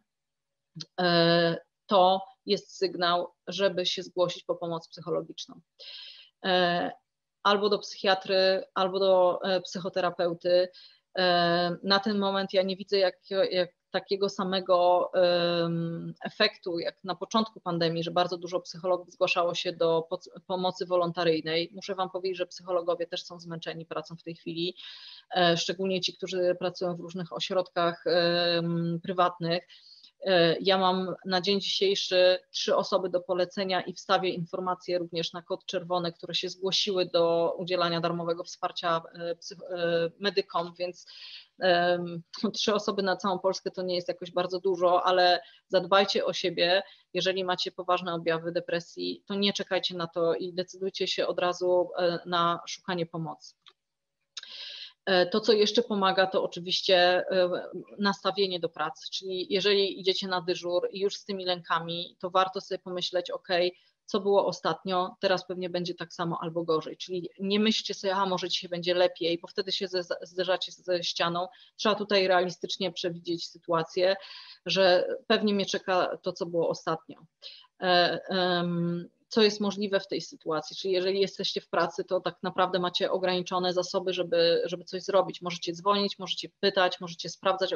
to jest sygnał, żeby się zgłosić po pomoc psychologiczną. Albo do psychiatry, albo do psychoterapeuty. Na ten moment ja nie widzę jak takiego samego efektu jak na początku pandemii, że bardzo dużo psychologów zgłaszało się do pomocy wolontaryjnej. Muszę wam powiedzieć, że psychologowie też są zmęczeni pracą w tej chwili, szczególnie ci, którzy pracują w różnych ośrodkach prywatnych. Ja mam na dzień dzisiejszy 3 osoby do polecenia i wstawię informacje również na kod czerwony, które się zgłosiły do udzielania darmowego wsparcia medykom, więc 3 osoby na całą Polskę to nie jest jakoś bardzo dużo, ale zadbajcie o siebie. Jeżeli macie poważne objawy depresji, to nie czekajcie na to i decydujcie się od razu na szukanie pomocy. To, co jeszcze pomaga, to oczywiście nastawienie do pracy, czyli jeżeli idziecie na dyżur i już z tymi lękami, to warto sobie pomyśleć, ok, co było ostatnio, teraz pewnie będzie tak samo albo gorzej, czyli nie myślcie sobie, a może dzisiaj będzie lepiej, bo wtedy się zderzacie ze ścianą. Trzeba tutaj realistycznie przewidzieć sytuację, że pewnie mnie czeka to, co było ostatnio. co jest możliwe w tej sytuacji, czyli jeżeli jesteście w pracy, to tak naprawdę macie ograniczone zasoby, żeby coś zrobić. Możecie dzwonić, możecie pytać, możecie sprawdzać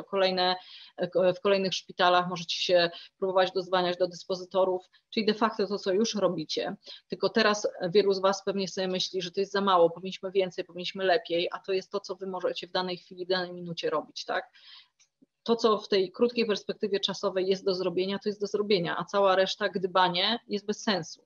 w kolejnych szpitalach, możecie się próbować dozwaniać do dyspozytorów, czyli de facto to, co już robicie, tylko teraz wielu z Was pewnie sobie myśli, że to jest za mało, powinniśmy więcej, powinniśmy lepiej, a to jest to, co Wy możecie w danej chwili, w danej minucie robić, tak? To, co w tej krótkiej perspektywie czasowej jest do zrobienia, to jest do zrobienia, a cała reszta, gdybanie, jest bez sensu.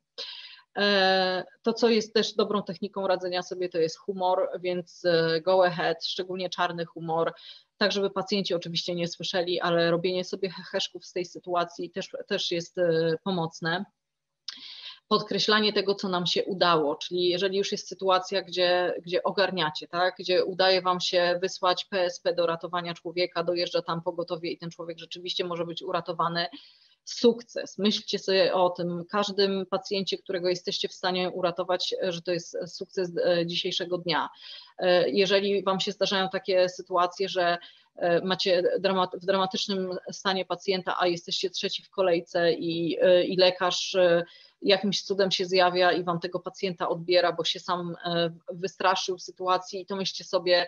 To, co jest też dobrą techniką radzenia sobie, to jest humor, więc go ahead, szczególnie czarny humor, tak żeby pacjenci oczywiście nie słyszeli, ale robienie sobie heheszków z tej sytuacji też jest pomocne. Podkreślanie tego, co nam się udało, czyli jeżeli już jest sytuacja, gdzie ogarniacie, tak, gdzie udaje Wam się wysłać PSP do ratowania człowieka, dojeżdża tam pogotowie i ten człowiek rzeczywiście może być uratowany, sukces. Myślcie sobie o tym, każdym pacjencie, którego jesteście w stanie uratować, że to jest sukces dzisiejszego dnia. Jeżeli Wam się zdarzają takie sytuacje, że macie w dramatycznym stanie pacjenta, a jesteście trzeci w kolejce i lekarz jakimś cudem się zjawia i Wam tego pacjenta odbiera, bo się sam wystraszył w sytuacji i to myślcie sobie,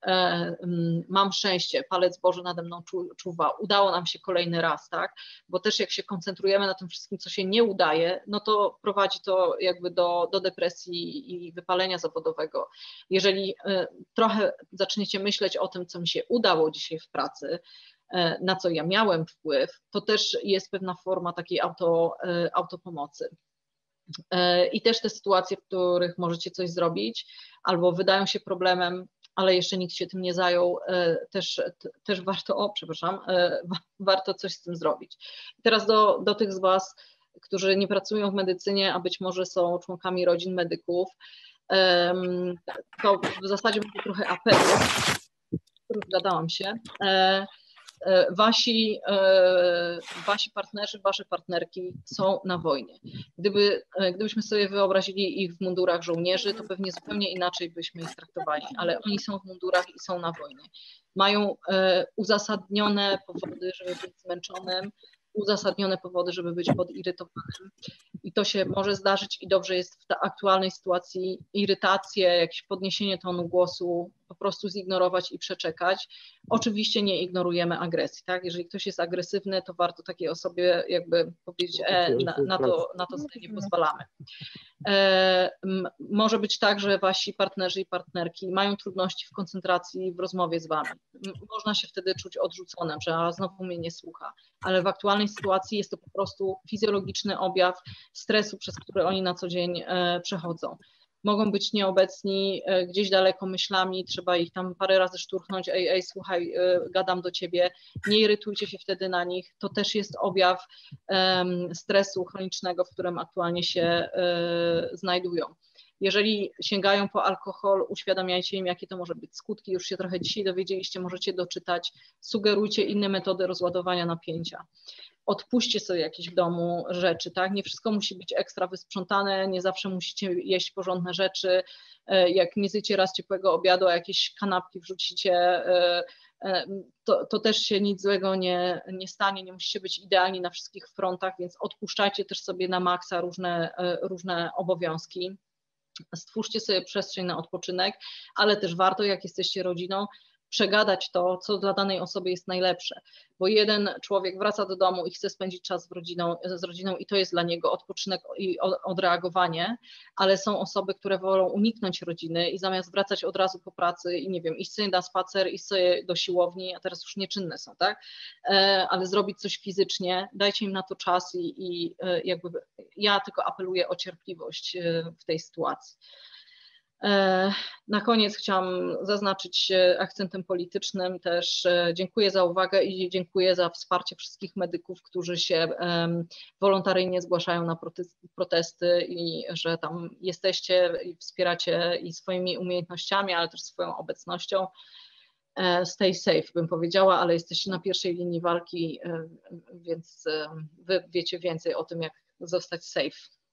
mam szczęście, palec Boży nade mną czuwa, udało nam się kolejny raz, tak? Bo też jak się koncentrujemy na tym wszystkim, co się nie udaje, no to prowadzi to jakby do depresji i wypalenia zawodowego. Jeżeli trochę zaczniecie myśleć o tym, co mi się udało dzisiaj w pracy, na co ja miałem wpływ, to też jest pewna forma takiej autopomocy. I też te sytuacje, w których możecie coś zrobić, albo wydają się problemem, ale jeszcze nikt się tym nie zajął, też warto coś z tym zrobić. I teraz do tych z Was, którzy nie pracują w medycynie, a być może są członkami rodzin medyków, to w zasadzie będzie trochę apelu, rozgadałam się. Wasi partnerzy, wasze partnerki są na wojnie. Gdybyśmy sobie wyobrazili ich w mundurach żołnierzy, to pewnie zupełnie inaczej byśmy ich traktowali, ale oni są w mundurach i są na wojnie. Mają uzasadnione powody, żeby być zmęczonym, uzasadnione powody, żeby być podirytowanym. I to się może zdarzyć i dobrze jest w aktualnej sytuacji irytację, jakieś podniesienie tonu głosu po prostu zignorować i przeczekać. Oczywiście nie ignorujemy agresji, tak? Jeżeli ktoś jest agresywny, to warto takiej osobie jakby powiedzieć, na to sobie nie pozwalamy. Może być tak, że wasi partnerzy i partnerki mają trudności w koncentracji w rozmowie z wami. Można się wtedy czuć odrzuconym, że znowu mnie nie słucha, ale w aktualnej sytuacji jest to po prostu fizjologiczny objaw stresu, przez który oni na co dzień przechodzą. Mogą być nieobecni gdzieś daleko myślami, trzeba ich tam parę razy szturchnąć, ej, słuchaj, gadam do ciebie, nie irytujcie się wtedy na nich, to też jest objaw stresu chronicznego, w którym aktualnie się znajdują. Jeżeli sięgają po alkohol, uświadamiajcie im, jakie to może być skutki, już się trochę dzisiaj dowiedzieliście, możecie doczytać, sugerujcie inne metody rozładowania napięcia. Odpuśćcie sobie jakieś w domu rzeczy, tak? Nie wszystko musi być ekstra wysprzątane, nie zawsze musicie jeść porządne rzeczy. Jak nie zjecie raz ciepłego obiadu, a jakieś kanapki wrzucicie, to też się nic złego nie stanie, nie musicie być idealni na wszystkich frontach, więc odpuszczajcie też sobie na maksa różne obowiązki. Stwórzcie sobie przestrzeń na odpoczynek, ale też warto, jak jesteście rodziną, przegadać to, co dla danej osoby jest najlepsze, bo jeden człowiek wraca do domu i chce spędzić czas z rodziną i to jest dla niego odpoczynek i odreagowanie, ale są osoby, które wolą uniknąć rodziny i zamiast wracać od razu po pracy i nie wiem, iść sobie na spacer, iść sobie do siłowni, a teraz już nieczynne są, tak? Ale zrobić coś fizycznie, dajcie im na to czas i jakby ja tylko apeluję o cierpliwość w tej sytuacji. Na koniec chciałam zaznaczyć akcentem politycznym też dziękuję za uwagę i dziękuję za wsparcie wszystkich medyków, którzy się wolontaryjnie zgłaszają na protesty i że tam jesteście i wspieracie i swoimi umiejętnościami, ale też swoją obecnością. Stay safe, bym powiedziała, ale jesteście na pierwszej linii walki, więc wy wiecie więcej o tym, jak zostać safe.